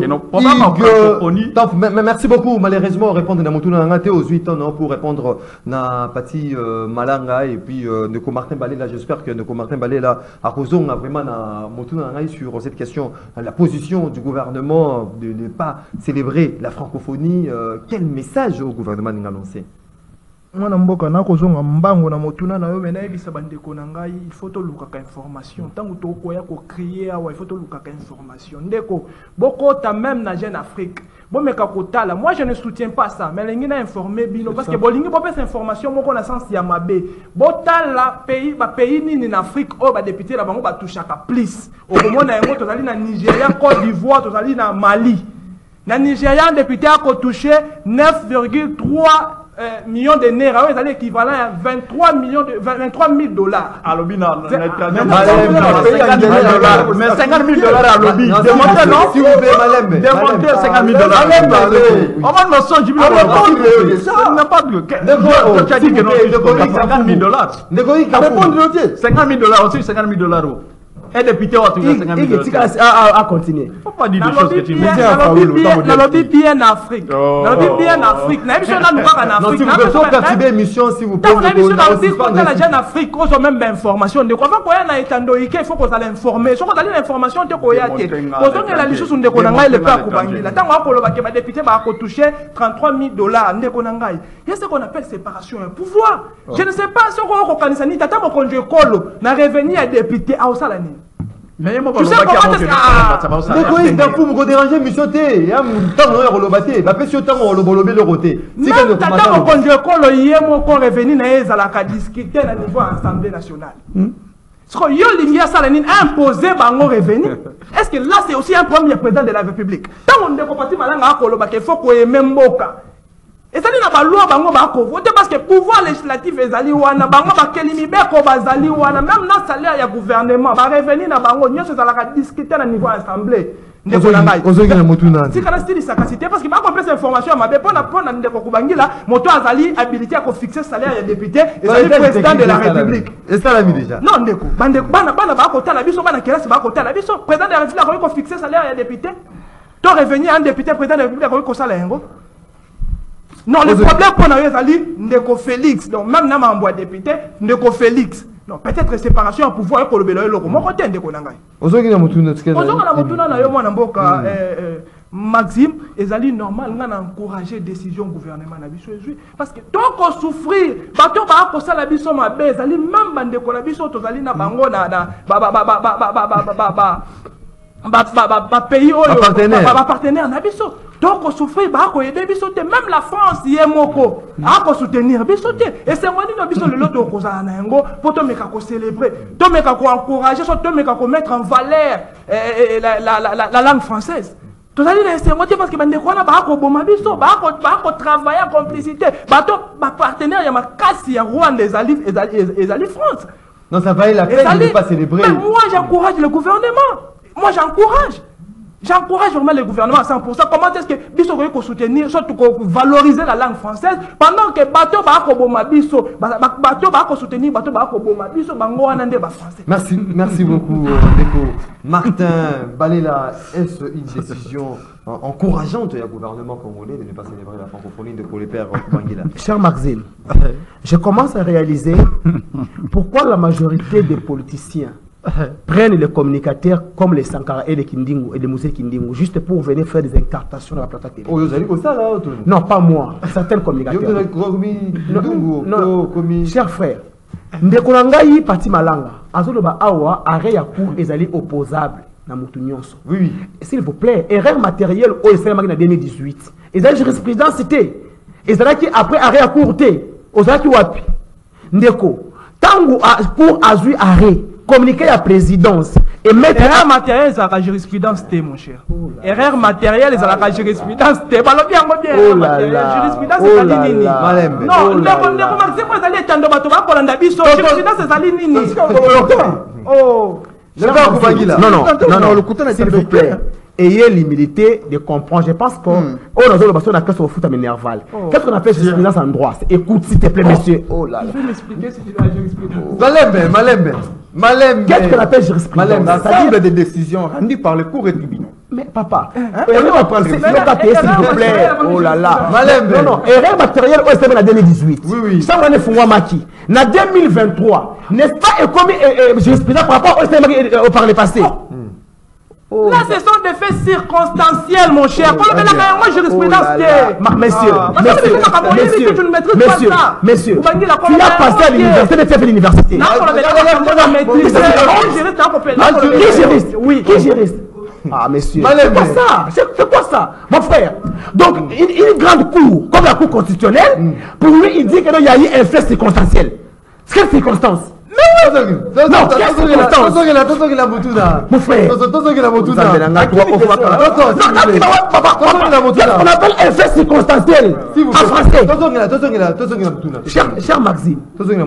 Speaker 1: Merci beaucoup malheureusement répondre na motuna na ngate aux huit ans pour répondre na Pati Malanga et puis Ndeko Martin Balé là j'espère que Ndeko Martin Balé là a kozonga vraiment na motuna na ngai sur cette question la position du gouvernement de ne pas célébrer la francophonie. Euh, quel message au gouvernement n'a lancé?
Speaker 5: Mwana mboka na kozonga mbango na motuna na yo mena ebisa bandeko na ngai il faut to lukaka information tango to koya ko créer awa il faut to lukaka information ndeko boko ta même na Jeune Afrique bon meka kotala moi je ne soutiens pas ça mais lingi na informer bino parce que bolingi bo pesa information moko na sens ya mabe botala pays ba pays nini na Afrique o ba député la bango ba touchaka plus o komona yango tozali na Nigeria, Côte d'Ivoire, tozali na Mali. Na Nigeria, un député a touché neuf virgule trois Euh, millions de naira, c'est l'équivalent à vingt-trois millions de vingt-trois mille dollars. À l'obbi, non, mais cinquante mille dollars à l'obbi. Démontez, non? Si vous voulez, démontez cinquante mille dollars. On va me sonner, je vais n'a pas de. Tu as dit que non, cinquante mille dollars. cinquante mille dollars aussi, cinquante mille dollars. Et député a toujours cinquante mille dollars.
Speaker 6: À continuer.
Speaker 2: Faut pas dire des choses que tu me dis.
Speaker 5: Dans le lobby bien en Afrique. Dans le lobby bien en Afrique. N'a pas besoin en Afrique.
Speaker 1: Non, si vous pouvez faire une émission, si vous pouvez.
Speaker 5: Dans l'émission d'Afrique, quand la jeune Afrique, on a même information. De quoi qu'on a étendo, il faut qu'on s'aille informer. Si on a l'information, on peut y aller. Quand on a la licence, on a le père Koubangi. Là, tant qu'on a le député va toucher trente-trois mille dollars. Il y a ce qu'on appelle séparation et pouvoir. Je ne sais pas si on a organisé. T'as mon conjoint Kolo, n'a revenu à député à Osalani.
Speaker 2: Mais moi,
Speaker 7: Tu sais comment est-ce que... Ah,
Speaker 1: Ndeko est d'un fou, vous dérangez, monsieur T. Tant qu'on est rolobaté, bah, parce que tant qu'on rolobé le côté.
Speaker 7: Même tata mon conduit, quand le yémo, quand revenu, n'a pas à discuter à niveau Assemblée nationale. Ce que yo lingia salanine imposé bango revenu. Est-ce que là c'est aussi un premier président de la République? Tant on est compatible malanga akoloba qu'il faut qu'on ait même boka. Et ça dit na ba loi bango ba ko voter parce que pouvoir législatif ezali wana bango ba kelimi be ko bazali wana même na salaire ya gouvernement ba revenu na bango nyonso za la discuter na niveau assemblée. Ndeko na ngai.
Speaker 1: Ozoki na motu na.
Speaker 7: Si kana style sakacité parce que ba compléter information ma be pona pona ndeko kubangila moto azali habilité à ko fixer salaire ya député et c'est le président de la République.
Speaker 1: Et ça l'a mis déjà.
Speaker 7: Non ndeko bande bana bana ba ko tala biso bana kelasi ba ko tala biso président de la République ko fixer salaire ya député. To revenu un député président de la République ko salaire ngo. Non, le problème pour nous, c'est Ndeko Félix. Donc, même si on député, Ndeko Félix. Non, peut-être séparation au pouvoir pour le bélo. Moi, je suis Ndeko Nangai.
Speaker 1: Aujourd'hui, on a motu na tsike.
Speaker 7: Aujourd'hui, on a motu na mboka Maxime, ezali normal on a encouragé décision gouvernement na biso ezui parce que tant qu'on souffrir, bato ba ko sala biso mabe, ezali même bandeko na biso tozali na bango na na ba ba ba ba ba ba ba ba ba ba pays oyo ba partenaire na biso. Donc, on souffre, on aider, même la France, il y a moko, on soutenir, et c'est moi qui le lot de pour te célébrer, te encourager, te mettre en valeur la langue française. Tout ça, c'est moi parce que ben quoi na ba ko boma biso, ba ko ba ko travailler en complicité, ba to ba partenaire ya makasi ya Rwanda les alliés les alliés France.
Speaker 1: Non, ça va la peine de ne pas célébrer.
Speaker 7: Mais moi, j'encourage le gouvernement. Moi, j'encourage. J'encourage vraiment le gouvernement à cent pour cent. Comment est-ce que Bisso peut soutenir, surtout valoriser la langue française, pendant que Bato Bakoboma Bisso, Bato Bako soutenir, Bato Bakoboma Bisso, Bango Anande français.
Speaker 1: Merci, merci beaucoup, Ndeko. Martin Balela, est-ce une décision encourageante du gouvernement congolais de ne pas célébrer la francophonie de pour les pères Bangila?
Speaker 4: Cher Maxime, je commence à réaliser pourquoi la majorité des politiciens prennent les communicateurs comme les Sankara et les Kindingo et les Moussé Kindingo juste pour venir faire des incartations dans la plateau télé.
Speaker 1: Oh, vous allez comme ça là?
Speaker 4: Non, pas moi, certains communicateurs.
Speaker 1: Non, non, non,
Speaker 4: cher frère, Ndekonangayi Pati Malanga, Azoloba Awa, arrêt ya cour ezali opposable na mutu nyonso.
Speaker 1: Oui, oui.
Speaker 4: S'il vous plaît, erreur matérielle au S M A en deux mille dix-huit. Ezali jurisprudence c'était. Ezali qui après arrêt à cour té, ozaki wapi. Ndeko, tango pour azui arrêt. Communiquer à la présidence et mettre
Speaker 7: erreur matérielle à la jurisprudence T mon cher. Erreur matérielle à la jurisprudence T. Balo bien bien.
Speaker 4: Oh là là.
Speaker 7: Jurisprudence c'est ali nini. Non, ne ne comment c'est quoi ça les tando bato ba ko landa biso. Jurisprudence c'est ali nini. Oh.
Speaker 4: Non non non non le couteau s'il vous plaît. Ayez l'humilité de comprendre. Je pense que oh dans le bassin on a qu'à se foutre à m'énerval. Qu'est-ce qu'on appelle jurisprudence en droit? Écoute s'il te plaît monsieur. Oh là là.
Speaker 7: Je vais m'expliquer si tu as la jurisprudence.
Speaker 1: Malembe, Malembe. Malembe.
Speaker 4: Qu'est-ce qu'on appelle jurisprudence?
Speaker 6: Malembe, l'ensemble des décisions rendues par le cours et tribunaux.
Speaker 4: Mais papa,
Speaker 6: erreur matérielle,
Speaker 4: s'il vous plaît. Oh là là.
Speaker 1: Malembe.
Speaker 4: Non non, erreur matérielle au S M A en deux mille dix-huit.
Speaker 1: Oui oui.
Speaker 4: Ça on est fouwa maki. En deux mille vingt-trois, n'est-ce pas comme jurisprudence par rapport au S M A par le passé?
Speaker 7: Oh. Là, ce sont des faits circonstanciels, mon cher. Pour le faire, moi, jurisprudence,
Speaker 4: messieurs, messieurs, messieurs, messieurs, tu as passé à l'université, tu as fait l'université. Qui juriste? Oui, qui juriste? Ah, messieurs, c'est quoi ça? C'est quoi ça, mon frère? Donc, une, une grande cour, comme la cour constitutionnelle, pour lui, il dit qu'il y a eu un fait circonstanciel. Quelle circonstance?
Speaker 1: Non,
Speaker 4: mon frère, on appelle un fait circonstanciel en français. Cher Maxime,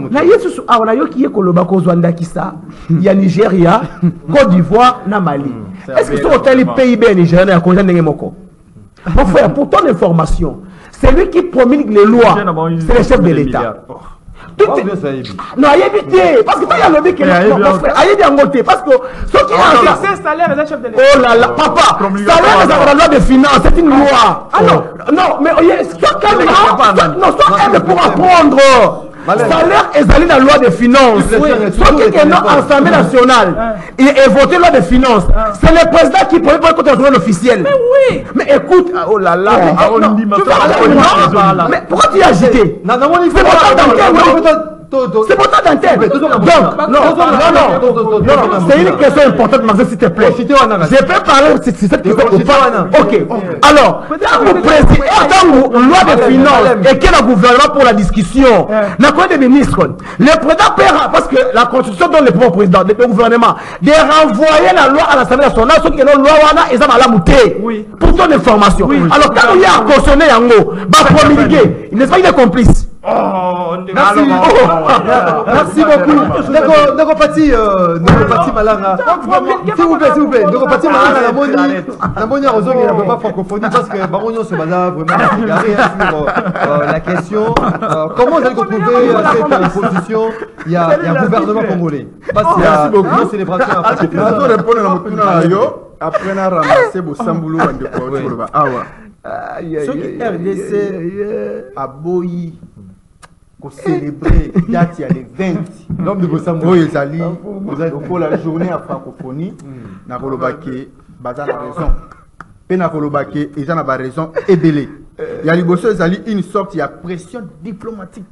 Speaker 4: il y a Nigeria, Côte d'Ivoire, Mali. Est-ce que c'est le P I B nigérien? Mon frère, pour ton information, c'est lui qui promulgue les lois, c'est le chef de l'État. Non, il y a évité. Parce que tu as lobby qui est mon frère. Il y a évité. Parce que ce qui
Speaker 7: a un salaire est chef de l'État.
Speaker 4: Oh là là, papa, salaire est la loi de finances, c'est une loi. Alors, non, mais soit quelqu'un pour apprendre. Salaire est allé dans la loi de finances. Soit quelqu'un en Assemblée nationale et voté la loi de finances. C'est le président qui peut pas contre le officiel.
Speaker 7: Mais oui.
Speaker 4: Mais écoute, oh là là. Mais pourquoi tu as agité? C'est pourtant d'antenne. Donc, non, non, non, non, c'est une question importante, Maxime, s'il te plaît. Je peux parler de cette question ou pas? Ok. Alors, quand vous présidez, quand vous, loi de finances et qu'il y a un gouvernement pour la discussion, la Cour des ministres, le président paiera, parce que la constitution donne le pouvoir au président, le gouvernement, de renvoyer la loi à l'Assemblée nationale, ce qui est la loi, ils ont la moutée. Pour ton information. Alors, quand il y a un cautionné en haut, bah, promulguer, n'est-ce pas, il est complice.
Speaker 1: Oh, merci. Merci beaucoup. D'accord, Pati, Pati Malanga. S'il vous plaît, s'il vous plaît. D'accord, Pati Malanga, la moni, la moni a raison qu'il n'y a pas francophonie parce que Baronio se basa vraiment égaré sur la question. Comment vous allez retrouver cette opposition? Il y a un gouvernement congolais.
Speaker 6: Merci beaucoup.
Speaker 1: Une célébration.
Speaker 6: Je vais répondre à mon yo. Après, on a ramassé vos samboulou en décoration. Ah ouais. Ce qui R D C a boyi. Pour célébrer date il y a les vingt l'homme de Bossambo ils allaient pour la journée à francophonie na kolobake baza la raison pe na kolobake ils ont la raison ebelé il y a liboso ils allaient une sorte il y a pression diplomatique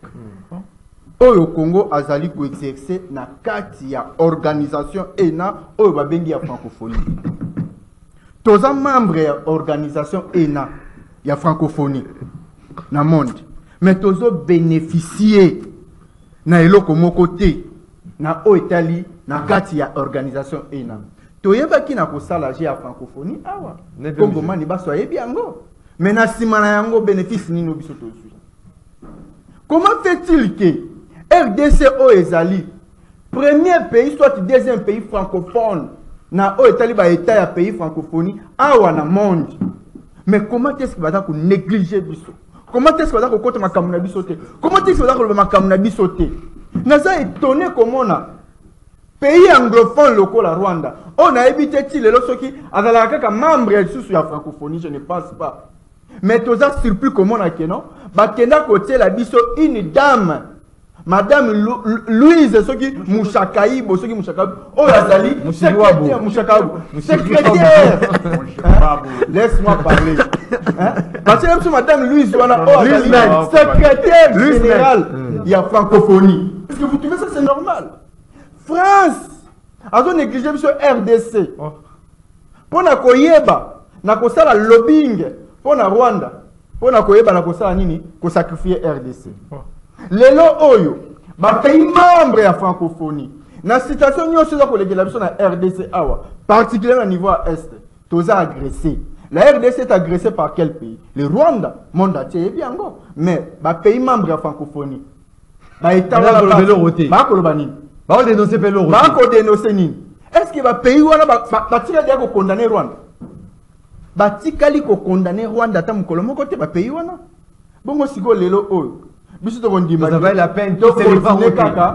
Speaker 6: au Congo azali ko exercer na kati ya organisation ENA au babengi ya francophonie toza membre ya organisation ENA ya francophonie na monde. Mais tous bénéficier na eloko moko te na o Italie na kati ya organisation ENA. Toyeba ki na kosala je ya francophonie awa. Congo mani ba soye biango. Mais na sima na yango bénéfice ni no biso tozui. Comment fait-il que R D C o ezali premier pays soit deuxième pays francophone na o Italie ba état ya pays francophonie awa na monde. Mais comment est-ce que va ta négliger biso? Comment est-ce que vous avez côté makamuna bisoté? Comment est-ce que vous avez makamuna bisoté? Naza étonné comment on a pays anglophone local la Rwanda. On a évité les lorsqu'ils qui a la membre sous la francophonie, je ne pense pas. Mais tous ça surpris comment on a que non? Bah kenda côté la biso une dame, Madame Louise Soki Mouchakaïbo, Soki Mouchakaïbo, oh Azali, secrétaire Mouchakaïbo, secrétaire. Laisse-moi parler. Parce que même si Madame Louise Wana, oh Azali, secrétaire général, il y a francophonie. Est-ce que vous trouvez ça c'est normal? France, a donc négligé sur R D C. Pour na koyeba, na kosala lobbying, pour na Rwanda, pour na koyeba na kosala nini, ko sacrifier R D C. Lelo oyo ba pays membre ya francophonie na situation nyonso za kolekela biso na R D C awa particulièrement au niveau est toza agressé. La R D C est agressée par quel pays? Le Rwanda, monde entier bien encore. Mais ba pays membre ya francophonie ba état wala ba
Speaker 1: roté
Speaker 6: ba ko lobani
Speaker 1: ba dénoncer pelo roté
Speaker 6: ba ko dénoncer nini? Est-ce que ba pays wana ba ba tika dia ko condamner Rwanda? Ba tikali ko condamner Rwanda ta mukolo moko te ba pays wana. Bongo siko lelo oyo
Speaker 1: vous avez la peine de
Speaker 6: célébrer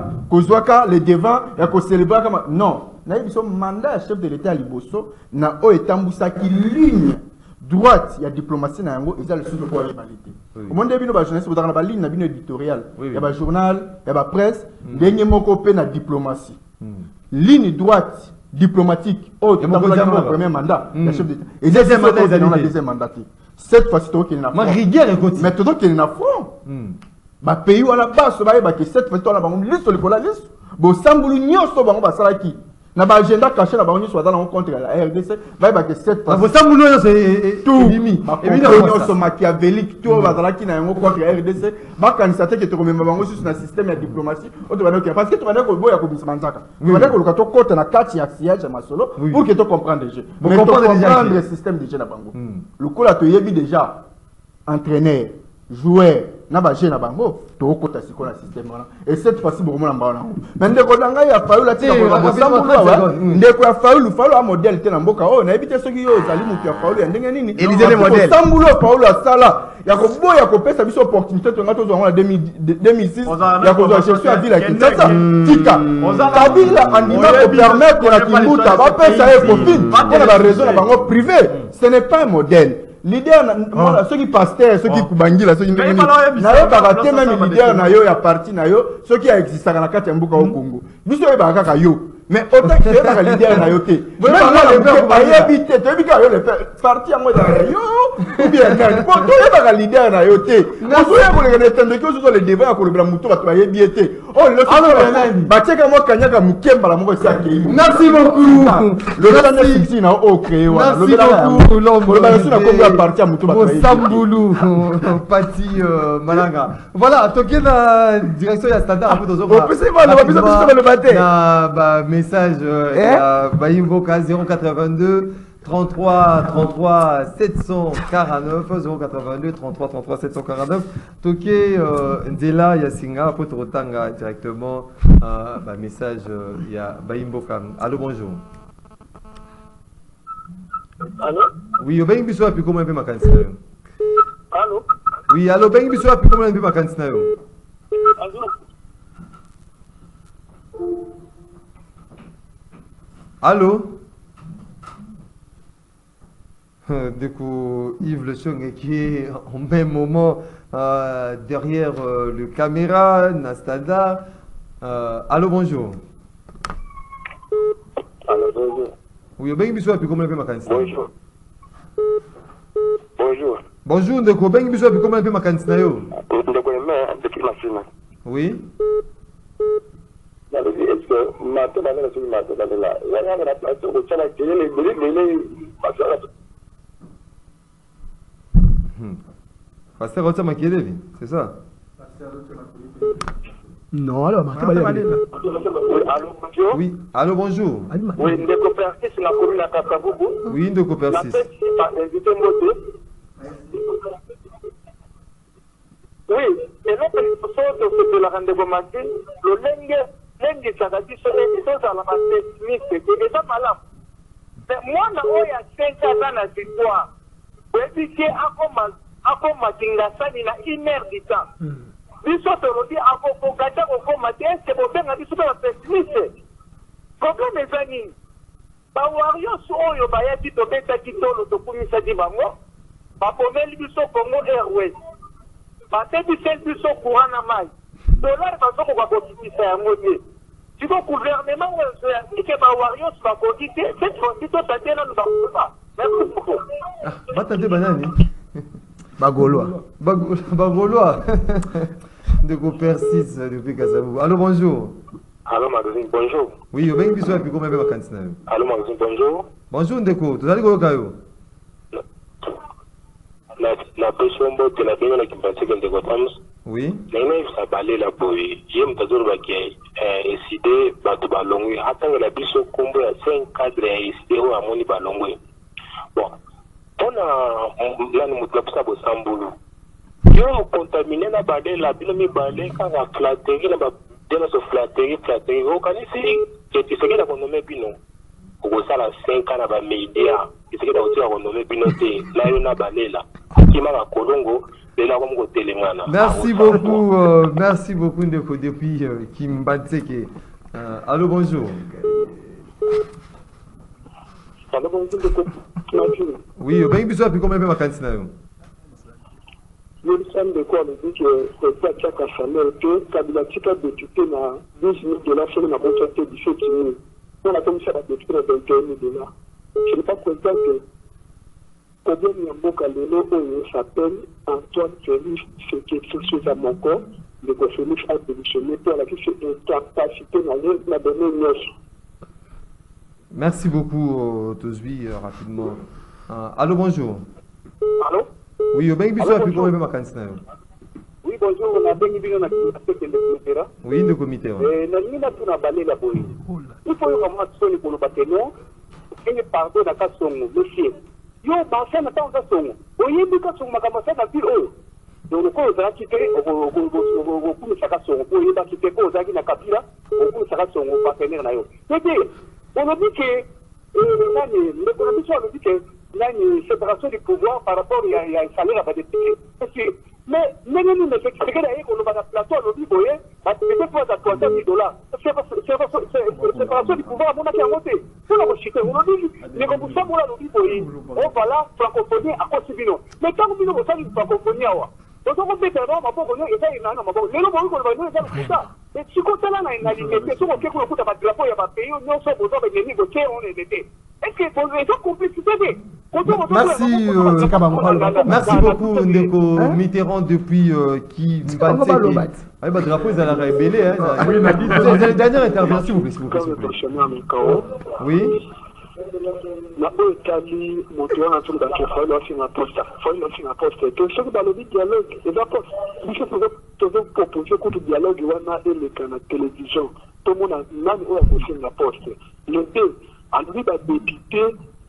Speaker 6: le devant et célébrer non le mandat chef de l'État à Liboso na o etambusa qui ligne droite il y a diplomatie na yango et le sous pour les valider au monde bino ba journaliste dans la ligne na bino éditorial il y a ba journal il y a ba presse dernier moko pe na diplomatie ligne droite diplomatique au premier mandat le chef d'État et deuxième mandat dans la deuxième mandat cette fois-ci toi qui est na mais toi qui est na front ba pays wala baso ba ba que cette fois to la bango listo likola listo bo sambulu nyoso bango basala ki na ba agenda caché na bango nyoso dans contre la R D C ba ba que cette fois bo
Speaker 1: sambulu c'est
Speaker 6: tout mimi évidemment nyoso machiavélique tout basala ki na yango contre la R D C ba kanisa te que to remember bango sur na système ya diplomatie o to ba parce que to ba ko boya ko bismanzaka to ba ko lukato côté na kati ya siège masolo pour que to comprendre déjà mais comprendre le système déjà na bango le kola to yebi déjà entraîneur joueur na ba jeune na bango to kota siko na système wana et cette fois-ci beaucoup na mbana mais ndeko danga ya faulu la tika ko bosambu ndeko ya faulu faulu a modèle te na mboka o na ebite soki yo zali mutu ya faulu ya ndenge nini
Speaker 4: Élysée modèle
Speaker 6: bosambu lo faulu a sala ya ko boya ko pesa biso opportunité to ngato zo ngona deux mille six ya ko zo chercher à ville à Kinshasa tika Kabila andima ko permettre na Kimbuta ba pesa e copine pour la raison na bango privé ce n'est pas un modèle. Leader na ceux qui pasteur ceux qui kubangila ceux qui na yo ba te même leader na yo ya parti na yo ceux qui a existé na kati ya mbuka au Congo biso e ba kaka yo Mais autant que tu es un leader na yoté. Même moi le père va éviter, tu as vu quand le père parti en mode yo ou bien non, pour toi il va leader na yoté. On doit pour les entendre que ce sont les débats pour le blanc mouton va travailler bien été. Oh le alors ba tcheka moi kanyaka mukemba la moko sa ke.
Speaker 1: Merci beaucoup.
Speaker 6: Le gars na sixty na o créé wa.
Speaker 1: Merci beaucoup l'homme.
Speaker 6: Le balancé na Congo parti en mouton va travailler.
Speaker 1: Sambulu Pati Malanga. Voilà, toqué la direction ya standard un peu dans
Speaker 6: on peut se voir, on va plus se le battre.
Speaker 1: Na ba message euh Bayimboka zéro quatre-vingt-deux trente-trois trente-trois sept cent quarante-neuf zéro quatre-vingt-deux trente-trois trente-trois sept cent quarante-neuf. Toqué Ndela Yasinga pour Rotanga directement bah message il y a Bayimboka. Allô, bonjour.
Speaker 8: Allô?
Speaker 1: Oui, Bayim biso api comment peut ma candidat?
Speaker 8: Allô?
Speaker 1: Oui, allô, Bayim biso api comment peut ma candidat?
Speaker 8: Allô?
Speaker 1: Allô? Du coup, Yves Le Chong qui est en même moment euh, derrière euh, le caméra, Nastada. Euh, allô, bonjour.
Speaker 8: Allô, bonjour.
Speaker 1: Oui, ben biso api comment peut ma candidat?
Speaker 8: Bonjour. Bonjour.
Speaker 1: Bonjour, Ndeko, ben biso api comment peut ma candidat?
Speaker 8: Ndeko, mais depuis ma fille.
Speaker 1: Oui.
Speaker 8: Est-ce que ma tête va aller sur ma tête là? Il y a la place où tu as les les les les
Speaker 1: Pasteur Rotsa Makielevi, c'est ça?
Speaker 4: Non, alors, Martin Balé.
Speaker 8: Allô, bonjour.
Speaker 1: Oui, allô, bonjour.
Speaker 8: Oui, Ndeko Persis, la commune à Kakaboubou.
Speaker 1: Oui, Ndeko Persis.
Speaker 8: La tête, il m'a invité Moté. Oui, et là, pour ça, de la rendez-vous matin, le lingue, lingue, ça a dit, c'est une chose à la matin, c'est déjà malade. Mais moi, je suis à cinq ans dans la victoire. Vous avez dit, ako matinga sani na une heure du temps. Biso tolobi ako kokata ko matin c'est bon benga biso ba pessimiste. Problème ezani. Ba warriors oyo ba yati to beta kitolo to kumisa di bango. Ba pomeli biso Congo Airways. Ba tebi sel biso courant na mai. Dollar ba soko ba kokitisa yango te. Siko gouvernement oyo ya ke ba warriors ba kokite cette fois-ci to tatela no ba kuba. Merci beaucoup.
Speaker 1: Ah, batade banani.
Speaker 4: Bagolois.
Speaker 1: Bagolois. Ndeko Persis depuis Kassabou. Allô, bonjour.
Speaker 8: Allô, magazine, bonjour.
Speaker 1: Oui, ben biso api comment va candidat?
Speaker 8: Allô, magazine, bonjour.
Speaker 1: Bonjour, Ndeko. Tu allez go kayo?
Speaker 8: La la personne botte la bien la qui passe que Ndeko Tams.
Speaker 1: Oui.
Speaker 8: Nene ça balé la boy. Jem tazoro ba ki eh décider ba to balongwe. Atanga la biso kombo ya cinq cadres ya isiro amoni balongwe. Bon. On a là nous mutapsa bo sambulu. Yo contaminé na balé la bilo mi balé quand la flatterie na ba dena so flatterie flatterie o kanisi que tu sais que la konome bino. Ko sala cinq ans na ba media. Tu sais que la otia konome bino te. Na yo na balé là. Kima ba kolongo de la comme côté les mana.
Speaker 1: Merci beaucoup, euh, merci beaucoup Ndeko depuis euh, Kimbatseke. Euh, allô, bonjour.
Speaker 8: Allô, bonjour Ndeko.
Speaker 1: Oui, ben biso api comment va candidat?
Speaker 8: Le semble de quoi nous dit que c'est ça qui a cassé que Kabila Tika député na douze mille dollars sur la bonne santé du fait qu'il on a commencé à député na vingt et un mille dollars. Je n'ai pas content que combien il y a beaucoup de l'eau où s'appelle Antoine Félix, c'est quelque chose à mon corps, le Félix a démissionné pour la question de capacité à donner une offre.
Speaker 1: Merci beaucoup, Tozui, euh, rapidement. Euh, allô, bonjour.
Speaker 8: Allô?
Speaker 1: Oui, ben biso api comment va candidat?
Speaker 8: Oui, bonjour, on a bien vu dans la comité de l'État.
Speaker 1: Oui, le comité.
Speaker 8: Et la ligne a tout balé la boue. Il faut vraiment sonner pour le bâtiment. Et pardon, la casse son monsieur. Yo, pensez maintenant à son. Oui, il y a son macamassin à dire oh. Donc, le cause a quitté au coup de sa casse. Oui, il a quitté cause à la capilla. Au coup de sa casse, on partenaire là. C'est-à-dire, on a dit que le gouvernement a dit que il y a une séparation du pouvoir par rapport à un salaire à des tickets. Mais, mais nous, mais c'est que d'ailleurs, on va plateau, on dit, vous voyez, peut-être pas à trois cent mille dollars. Séparation du pouvoir, on a qu'à monter. C'est la recherche. On a dit, les remboursements, on a dit, vous voyez, on va là, francophonie à Kosibino. Mais quand vous dites, vous savez, francophonie, on va. Donc, on peut faire un rapport, on est, et ça, il y a un rapport. Les gens vont dire, on va nous faire ça. Et mais si on a une limité, si on a un drapeau, il y a un pays, on a un ennemi, on est été. Est-ce que vous avez complicité?
Speaker 1: Merci, euh, merci beaucoup Ndeko Mitterrand depuis euh, qui m'a dit ah bah drapeau ils allaient révéler hein. La dernière intervention s'il vous plaît. Oui.
Speaker 8: Na o tali moto na tulu ba ke fa lo singa posta fa lo singa posta to so ba lo dialogue et va poste biso to to proposer ko dialogue wana ele kana télévision to mona nani o ya ko singa poste le deux a lui ba député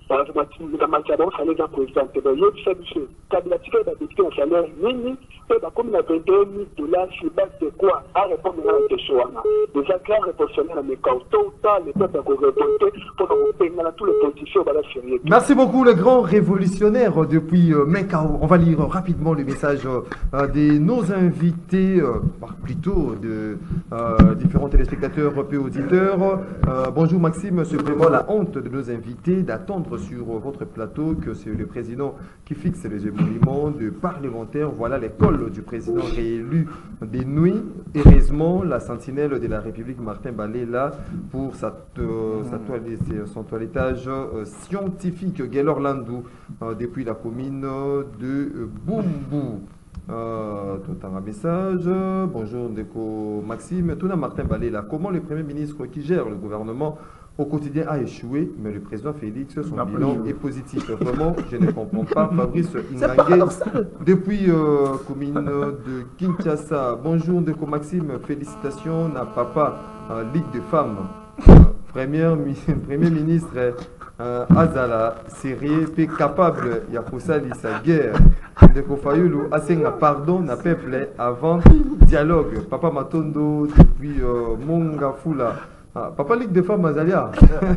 Speaker 8: la matière de salaire d'un président, il y a une solution. Kabila Tika va décider un salaire mini, et comme il a vingt et un mille dollars, sur base de quoi à répondre à la question. Les accords révolutionnaires à mes cas, tôt ou tard, les peuples ont révolté pour nous payer dans tous les politiciens.
Speaker 1: Merci beaucoup, le grand révolutionnaire depuis euh, Menkao. On va lire rapidement le message euh, de nos invités, euh, plutôt de euh, différents téléspectateurs et auditeurs. Euh, bonjour Maxime, c'est vraiment la honte de nos invités d'attendre sur votre plateau que c'est le président qui fixe les émoluments de parlementaires. Voilà l'école du président réélu des nuits. Heureusement, la sentinelle de la République, Martin Balé, là pour sa, euh, sa toilette, son toilettage euh, scientifique. Gaylor Landou, euh, depuis la commune de euh, Bumbu. Euh, tout un message. Bonjour Ndeko Maxime. Touna Martin Balé, là, comment le Premier ministre qui gère le gouvernement au quotidien a échoué, mais le président Félix, son non, bilan est positif. Vraiment, je ne comprends pas. Fabrice Ingangue, depuis euh, commune de Kinshasa. Bonjour Ndeko Maxime, félicitations à papa, euh, Ligue des femmes. Euh, première, Premier ministre euh, Azala, sérieux, peu capable, il y a pour ça sa guerre. Ndeko Fayulu, asenga pardon, na peuple avant dialogue. Papa Matondo, depuis euh, Mongafula. Ah, Papa Ligue des femmes Azalia.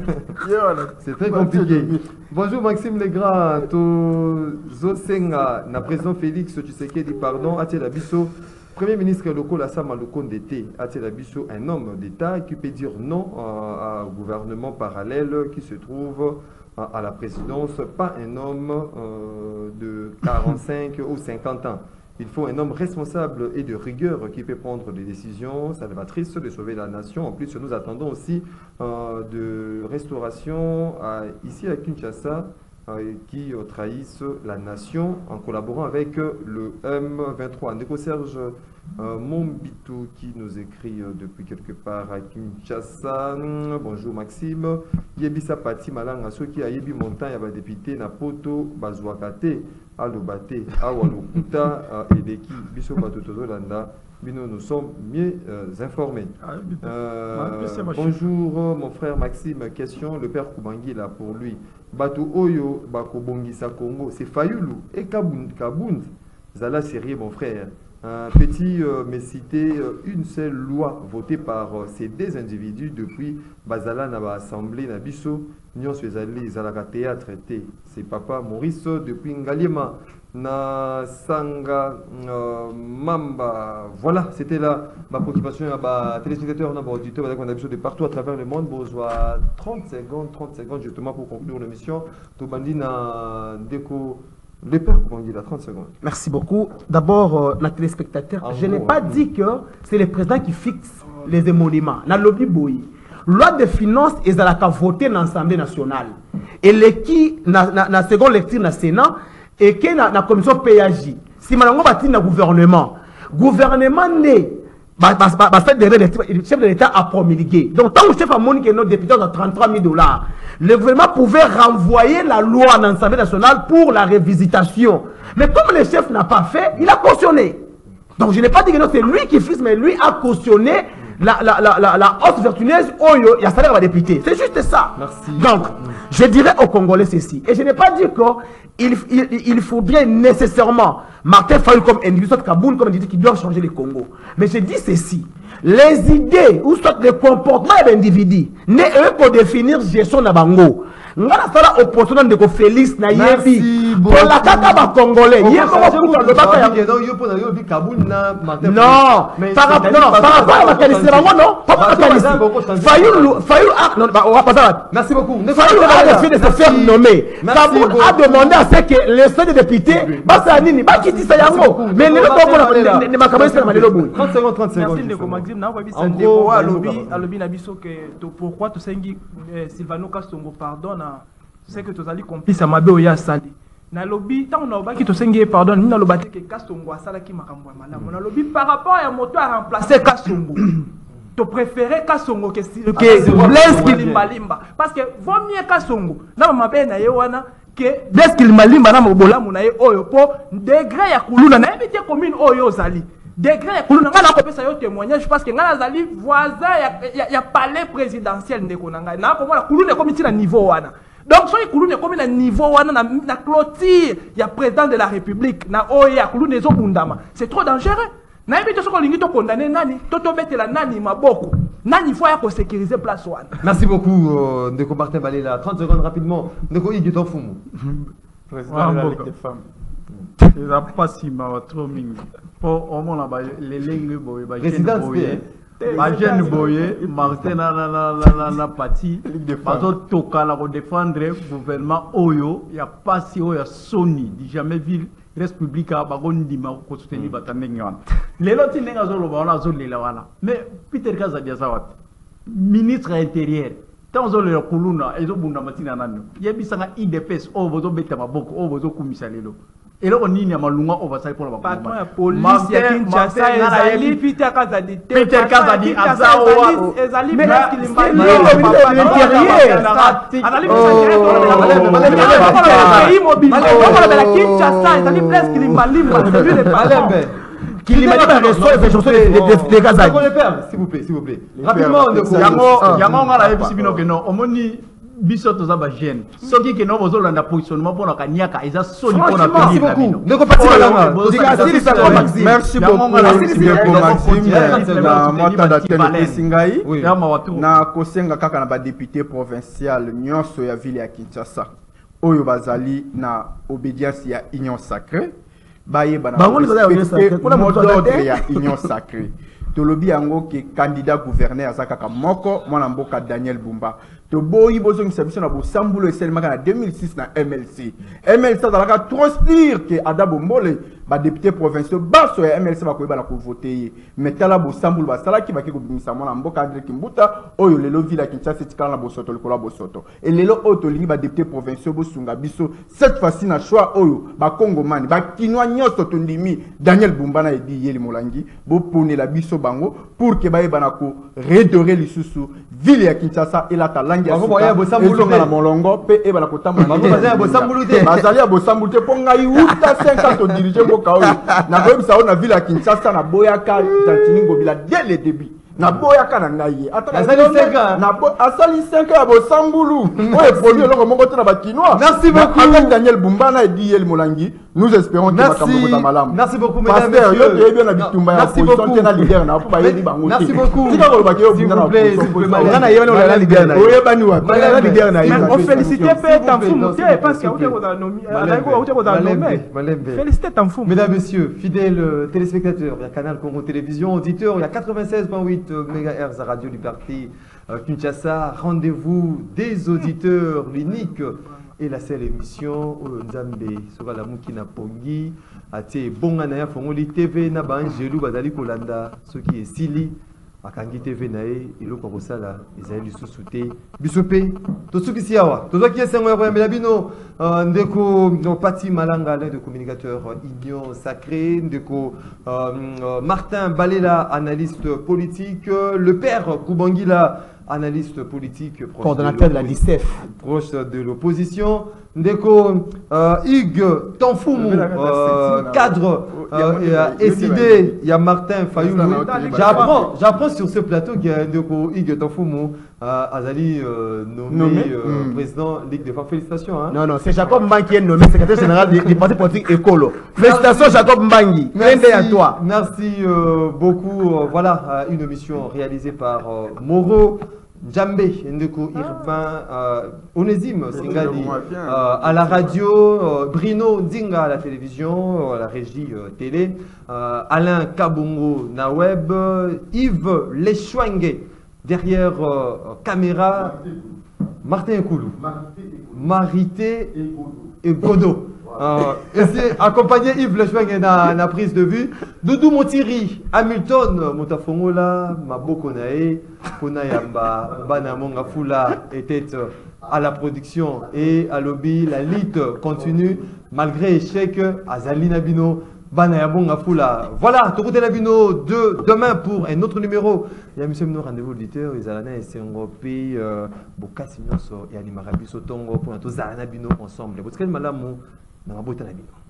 Speaker 1: C'est très compliqué. Bonjour Maxime Legrand, to Zosenga, na président Félix Tshisekedi, pardon, Atie Labisso, Premier ministre local à Samalokon d'été, Atie Labisso, un homme d'État qui peut dire non à un gouvernement parallèle qui se trouve à la présidence, pas un homme euh, de quarante-cinq ou cinquante ans. Il faut un homme responsable et de rigueur qui peut prendre des décisions salvatrices de sauver la nation. En plus, nous attendons aussi euh, de restauration euh, ici à Kinshasa euh, qui euh, trahissent la nation en collaborant avec euh, le M vingt-trois. Ndeko Serge euh, Mombitou qui nous écrit euh, depuis quelque part à Kinshasa. Bonjour Maxime. Yebisa Pati Malanga, ceux qui a Yebi Montagne, il y a des députés Napoto Bazouakate. Alobate, Awalokuta, Edeki, Biso Batotolanda, Bino, nous sommes mieux euh, informés. Euh, bonjour, mon frère Maxime. Question, le père Koubangui là pour lui. Bato Oyo, Bako Bongisa Congo, c'est Fayulu et Kabound, Kabound. Zala sérieux, mon frère. Un petit, euh, mais citer euh, une seule loi votée par euh, ces deux individus depuis Bazala Naba Assemblée Nabiso, Nyon Suezali, Zalaka Théâtre, c'est papa Maurice depuis Ngaliema, Na Sanga euh, Mamba. Voilà, c'était là ma préoccupation à téléspectateurs, auditeurs, on a de partout à travers le monde. Besoin trente secondes, trente secondes justement pour conclure l'émission. Tobandina Deko. Le père, comment on dit là, trente secondes.
Speaker 4: Merci beaucoup. D'abord, euh, notre téléspectateur, ah, je n'ai pas dit que c'est le président qui fixe les émoluments. Dans le lobby boy. Loi de finances, ils ont voté dans l'Assemblée nationale. Et les qui, dans la seconde lecture dans le Sénat, et qui dans la commission P A J. Si maintenant on va dans le gouvernement, gouvernement né, le chef de l'État a promulgué. Donc, tant que le chef a montré que notre député a trente-trois mille dollars, le gouvernement pouvait renvoyer la loi dans l'Assemblée nationale pour la révisitation. Mais comme le chef n'a pas fait, il a cautionné. Donc, je n'ai pas dit que c'est lui qui fixe, mais lui a cautionné la, la, la, la, la hausse vertueuse. Oh, il y a salaire à député. C'est juste ça.
Speaker 1: Merci.
Speaker 4: Donc, je dirais aux Congolais ceci. Et je n'ai pas dit qu'il il, il faudrait nécessairement Martin Fayulu comme individu, soit Kaboun comme individu qui doit changer le Congo. Mais je dis ceci. Les idées ou soit les comportements d'individus n'est eux pour définir gestion de Bango. ngana sala opposition de ko Félix na
Speaker 1: Merci
Speaker 4: yebi
Speaker 1: beaucoup.
Speaker 4: pour la kaka ba congolais yeko ko le baka ya non par rapport non par rapport à Makanisi bango non pas Makanisi Fayulu Fayulu ah non on va passer là.
Speaker 1: Merci beaucoup.
Speaker 4: Fayulu a décidé de se faire nommer. Kaboul a demandé à ce que les seuls députés basa nini ba kiti sa yango mais le ko ne makamasi na malelo boy
Speaker 1: trente secondes trente secondes.
Speaker 7: Merci Ndeko Maxime na oyebi sa ndeko wa alobi alobi na biso que to pourquoi to sengi Sylvano Kastongo pardon na c'est que tozali complice à mabe oya sali na lobi tant on a obaki to sengi pardon ni na lobate que Kastongo asala ki makambo ya malamu na lobi par rapport à moto à remplacer Kastongo to préférer Kastongo que que Blaise Kilimbalimba parce que vaut mieux Kastongo na mabe na ye wana que Blaise Kilimbalimba na mobolamu na ye oyo po degré ya kuluna na ebite commune oyo zali degré kuluna ngana ko pesa yo témoignage parce que ngana zali voisin ya ya palais présidentiel ndeko nanga na ko voilà kuluna comme na niveau wana donc so kuluna comme na niveau wana na, na clôture ya président de la république na oya kuluna zo bundama c'est trop dangereux na ebite so ko lingi to condamner nani to to betela nani maboko nani faut ya ko sécuriser place wana.
Speaker 1: Merci beaucoup euh, Ndeko Martin Balela. trente secondes rapidement. Ndeko Igito Fumu.
Speaker 3: Président de la Ligue des femmes.
Speaker 2: Il a pas si mal trop mingi. Pour au moins là les langues boy ba
Speaker 1: Président
Speaker 2: boy. Ba jeune boy Martin na na na na na parti bazo toka la ko défendre gouvernement oyo ya pas si oyo Sony di jamais ville République ba gondima ko soutenir batandenge wana. Lelo tinenga zo lo ba ona zo lela wana. Mais Peter Kaza dia sawat. Ministre intérieur tant zo le kuluna ezo bunda matina nanu. Yebisanga I D P S o bozo beta maboko o bozo kumisa lelo. Et là, on y a malunga oversight pour la
Speaker 7: patron la police ya Kinshasa ezali Peter Kazadi
Speaker 2: Peter Kazadi azawa
Speaker 7: ezali
Speaker 2: mais
Speaker 7: parce qu'il m'a
Speaker 1: s'il vous plaît, s'il vous plaît. Rapidement,
Speaker 2: biso toza ba jeune soki ke no bozola na positionnement pour na kaniaka eza soni pour na
Speaker 1: merci beaucoup ndeko pati malama
Speaker 6: merci beaucoup ndeko Maxime na mota da tene singai na kosenga kaka na ba député provincial nyonso ya ville ya Kinshasa oyo bazali na obédience ya union sacrée baye bana respecter ya union sacrée tolobi yango ke candidat gouverneur azaka moko mwana mboka Daniel Bumba to boyi bozo ngisabiso na bosambulo eselema na deux mille six na M L C M L C azalaka transpire ke Adabo Mbole ba député provincial baso ya M L C bakoyeba na ko voter mais tala bosambulo basalaki baki ko bimisa mwana mboka André Kimbuta oyo lelo villa Kinshasa tikala na bosoto likola bosoto et lelo oto lingi ba député provincial bosunga biso cette fois-ci na choix oyo ba Congomani ba kinwa nyoso to ndimi Daniel Bumba na edi yeli molangi bo pone la biso bango pour que baye banako redorer lisusu ville ya Kinshasa et la talangi ya suka na molongo pe e bana kotamba
Speaker 1: bango bazali bosambulu te
Speaker 6: bazali bosambulu te ponga yuta cinquante to diriger mboka oyo na koyebisa na ville ya Kinshasa na boyaka tantini ngobila dès le début na boyaka na ngai na bo asali cinq ya bosambulu oyo produit longo moko te na bakinois
Speaker 1: merci beaucoup
Speaker 6: avec Daniel Bumba na edi yel molangi nous espérons que makambo ko malamu
Speaker 1: merci beaucoup mesdames
Speaker 6: et messieurs yo bien na bitumba ya position na leader na pa yedi bango
Speaker 1: merci beaucoup
Speaker 6: tika ko ba ke yo
Speaker 1: bunda na
Speaker 6: position
Speaker 1: na yeba na leader na
Speaker 6: oyo bani wa
Speaker 1: na leader na
Speaker 7: on félicite pe Tamfumu parce que on a nommé on a nommé félicite Tamfumu.
Speaker 1: Mesdames et messieurs fidèles téléspectateurs il y a Canal Congo Télévision auditeurs il y a quatre-vingt-seize virgule huit mégahertz à Radio Liberté Kinshasa rendez-vous des auditeurs l'unique et la seule émission Nzambe sur la Mukina Pongi ate bonga na ya fongoli T V na banjelu bazali kolanda ce qui est sili akangi T V nae eloko kosala ezali lisusu te biso pe tosukisi awa tozwaki esengo ya koyambela bino ndeko Pati Malanga l'un des communicateurs union sacrée ndeko Martin Balela analyste politique le père Koubangila analyste politique,
Speaker 4: coordonnateur de, de la D I C E F,
Speaker 1: proche de l'opposition. Ndeko euh, Hugues Tanfumu, euh, cadre euh, S I D, il y a Martin Fayoulou. J'apprends, j'apprends sur ce plateau qu'il y a Ndeko Hugues Tanfumu, euh, Azali euh, nommé, nommé euh, mm. président Ligue des femmes. Félicitations. Hein.
Speaker 4: Non, non, c'est Jacob Mbangi qui est nommé secrétaire général du, du parti politique Écolo. Félicitations Jacob Mbangi.
Speaker 1: Merci à toi. Merci euh, beaucoup. Euh, voilà, une émission réalisée par euh, Moreau. Djambé, Ndeko Irvin, euh, Onésime Singali euh, à la radio, euh, Brino Dinga à la télévision, à la régie euh, télé, euh, Alain Kabongo na web, Yves Lechouangue derrière euh, caméra, Martin Koulou, Marité et Godot. Euh, et c'est accompagné Yves Lechouangue na, na prise de vue. Doudou Motiri, Hamilton, Motafongola, Maboko Nae, Kona Yamba, Bana Monga Fula était à la production et à lobby. La lutte continue malgré échec. Azali Nabino, Bana Yabonga Fula. Voilà, Tokote Nabino de demain pour un autre numéro. Il y a monsieur Mno rendez-vous auditeur, Izalana et Sengopi, Bokasi Nyoso et Animarabi Sotongo pour un Zalana Bino ensemble. Vous savez, Malamu. Na mabota na bino.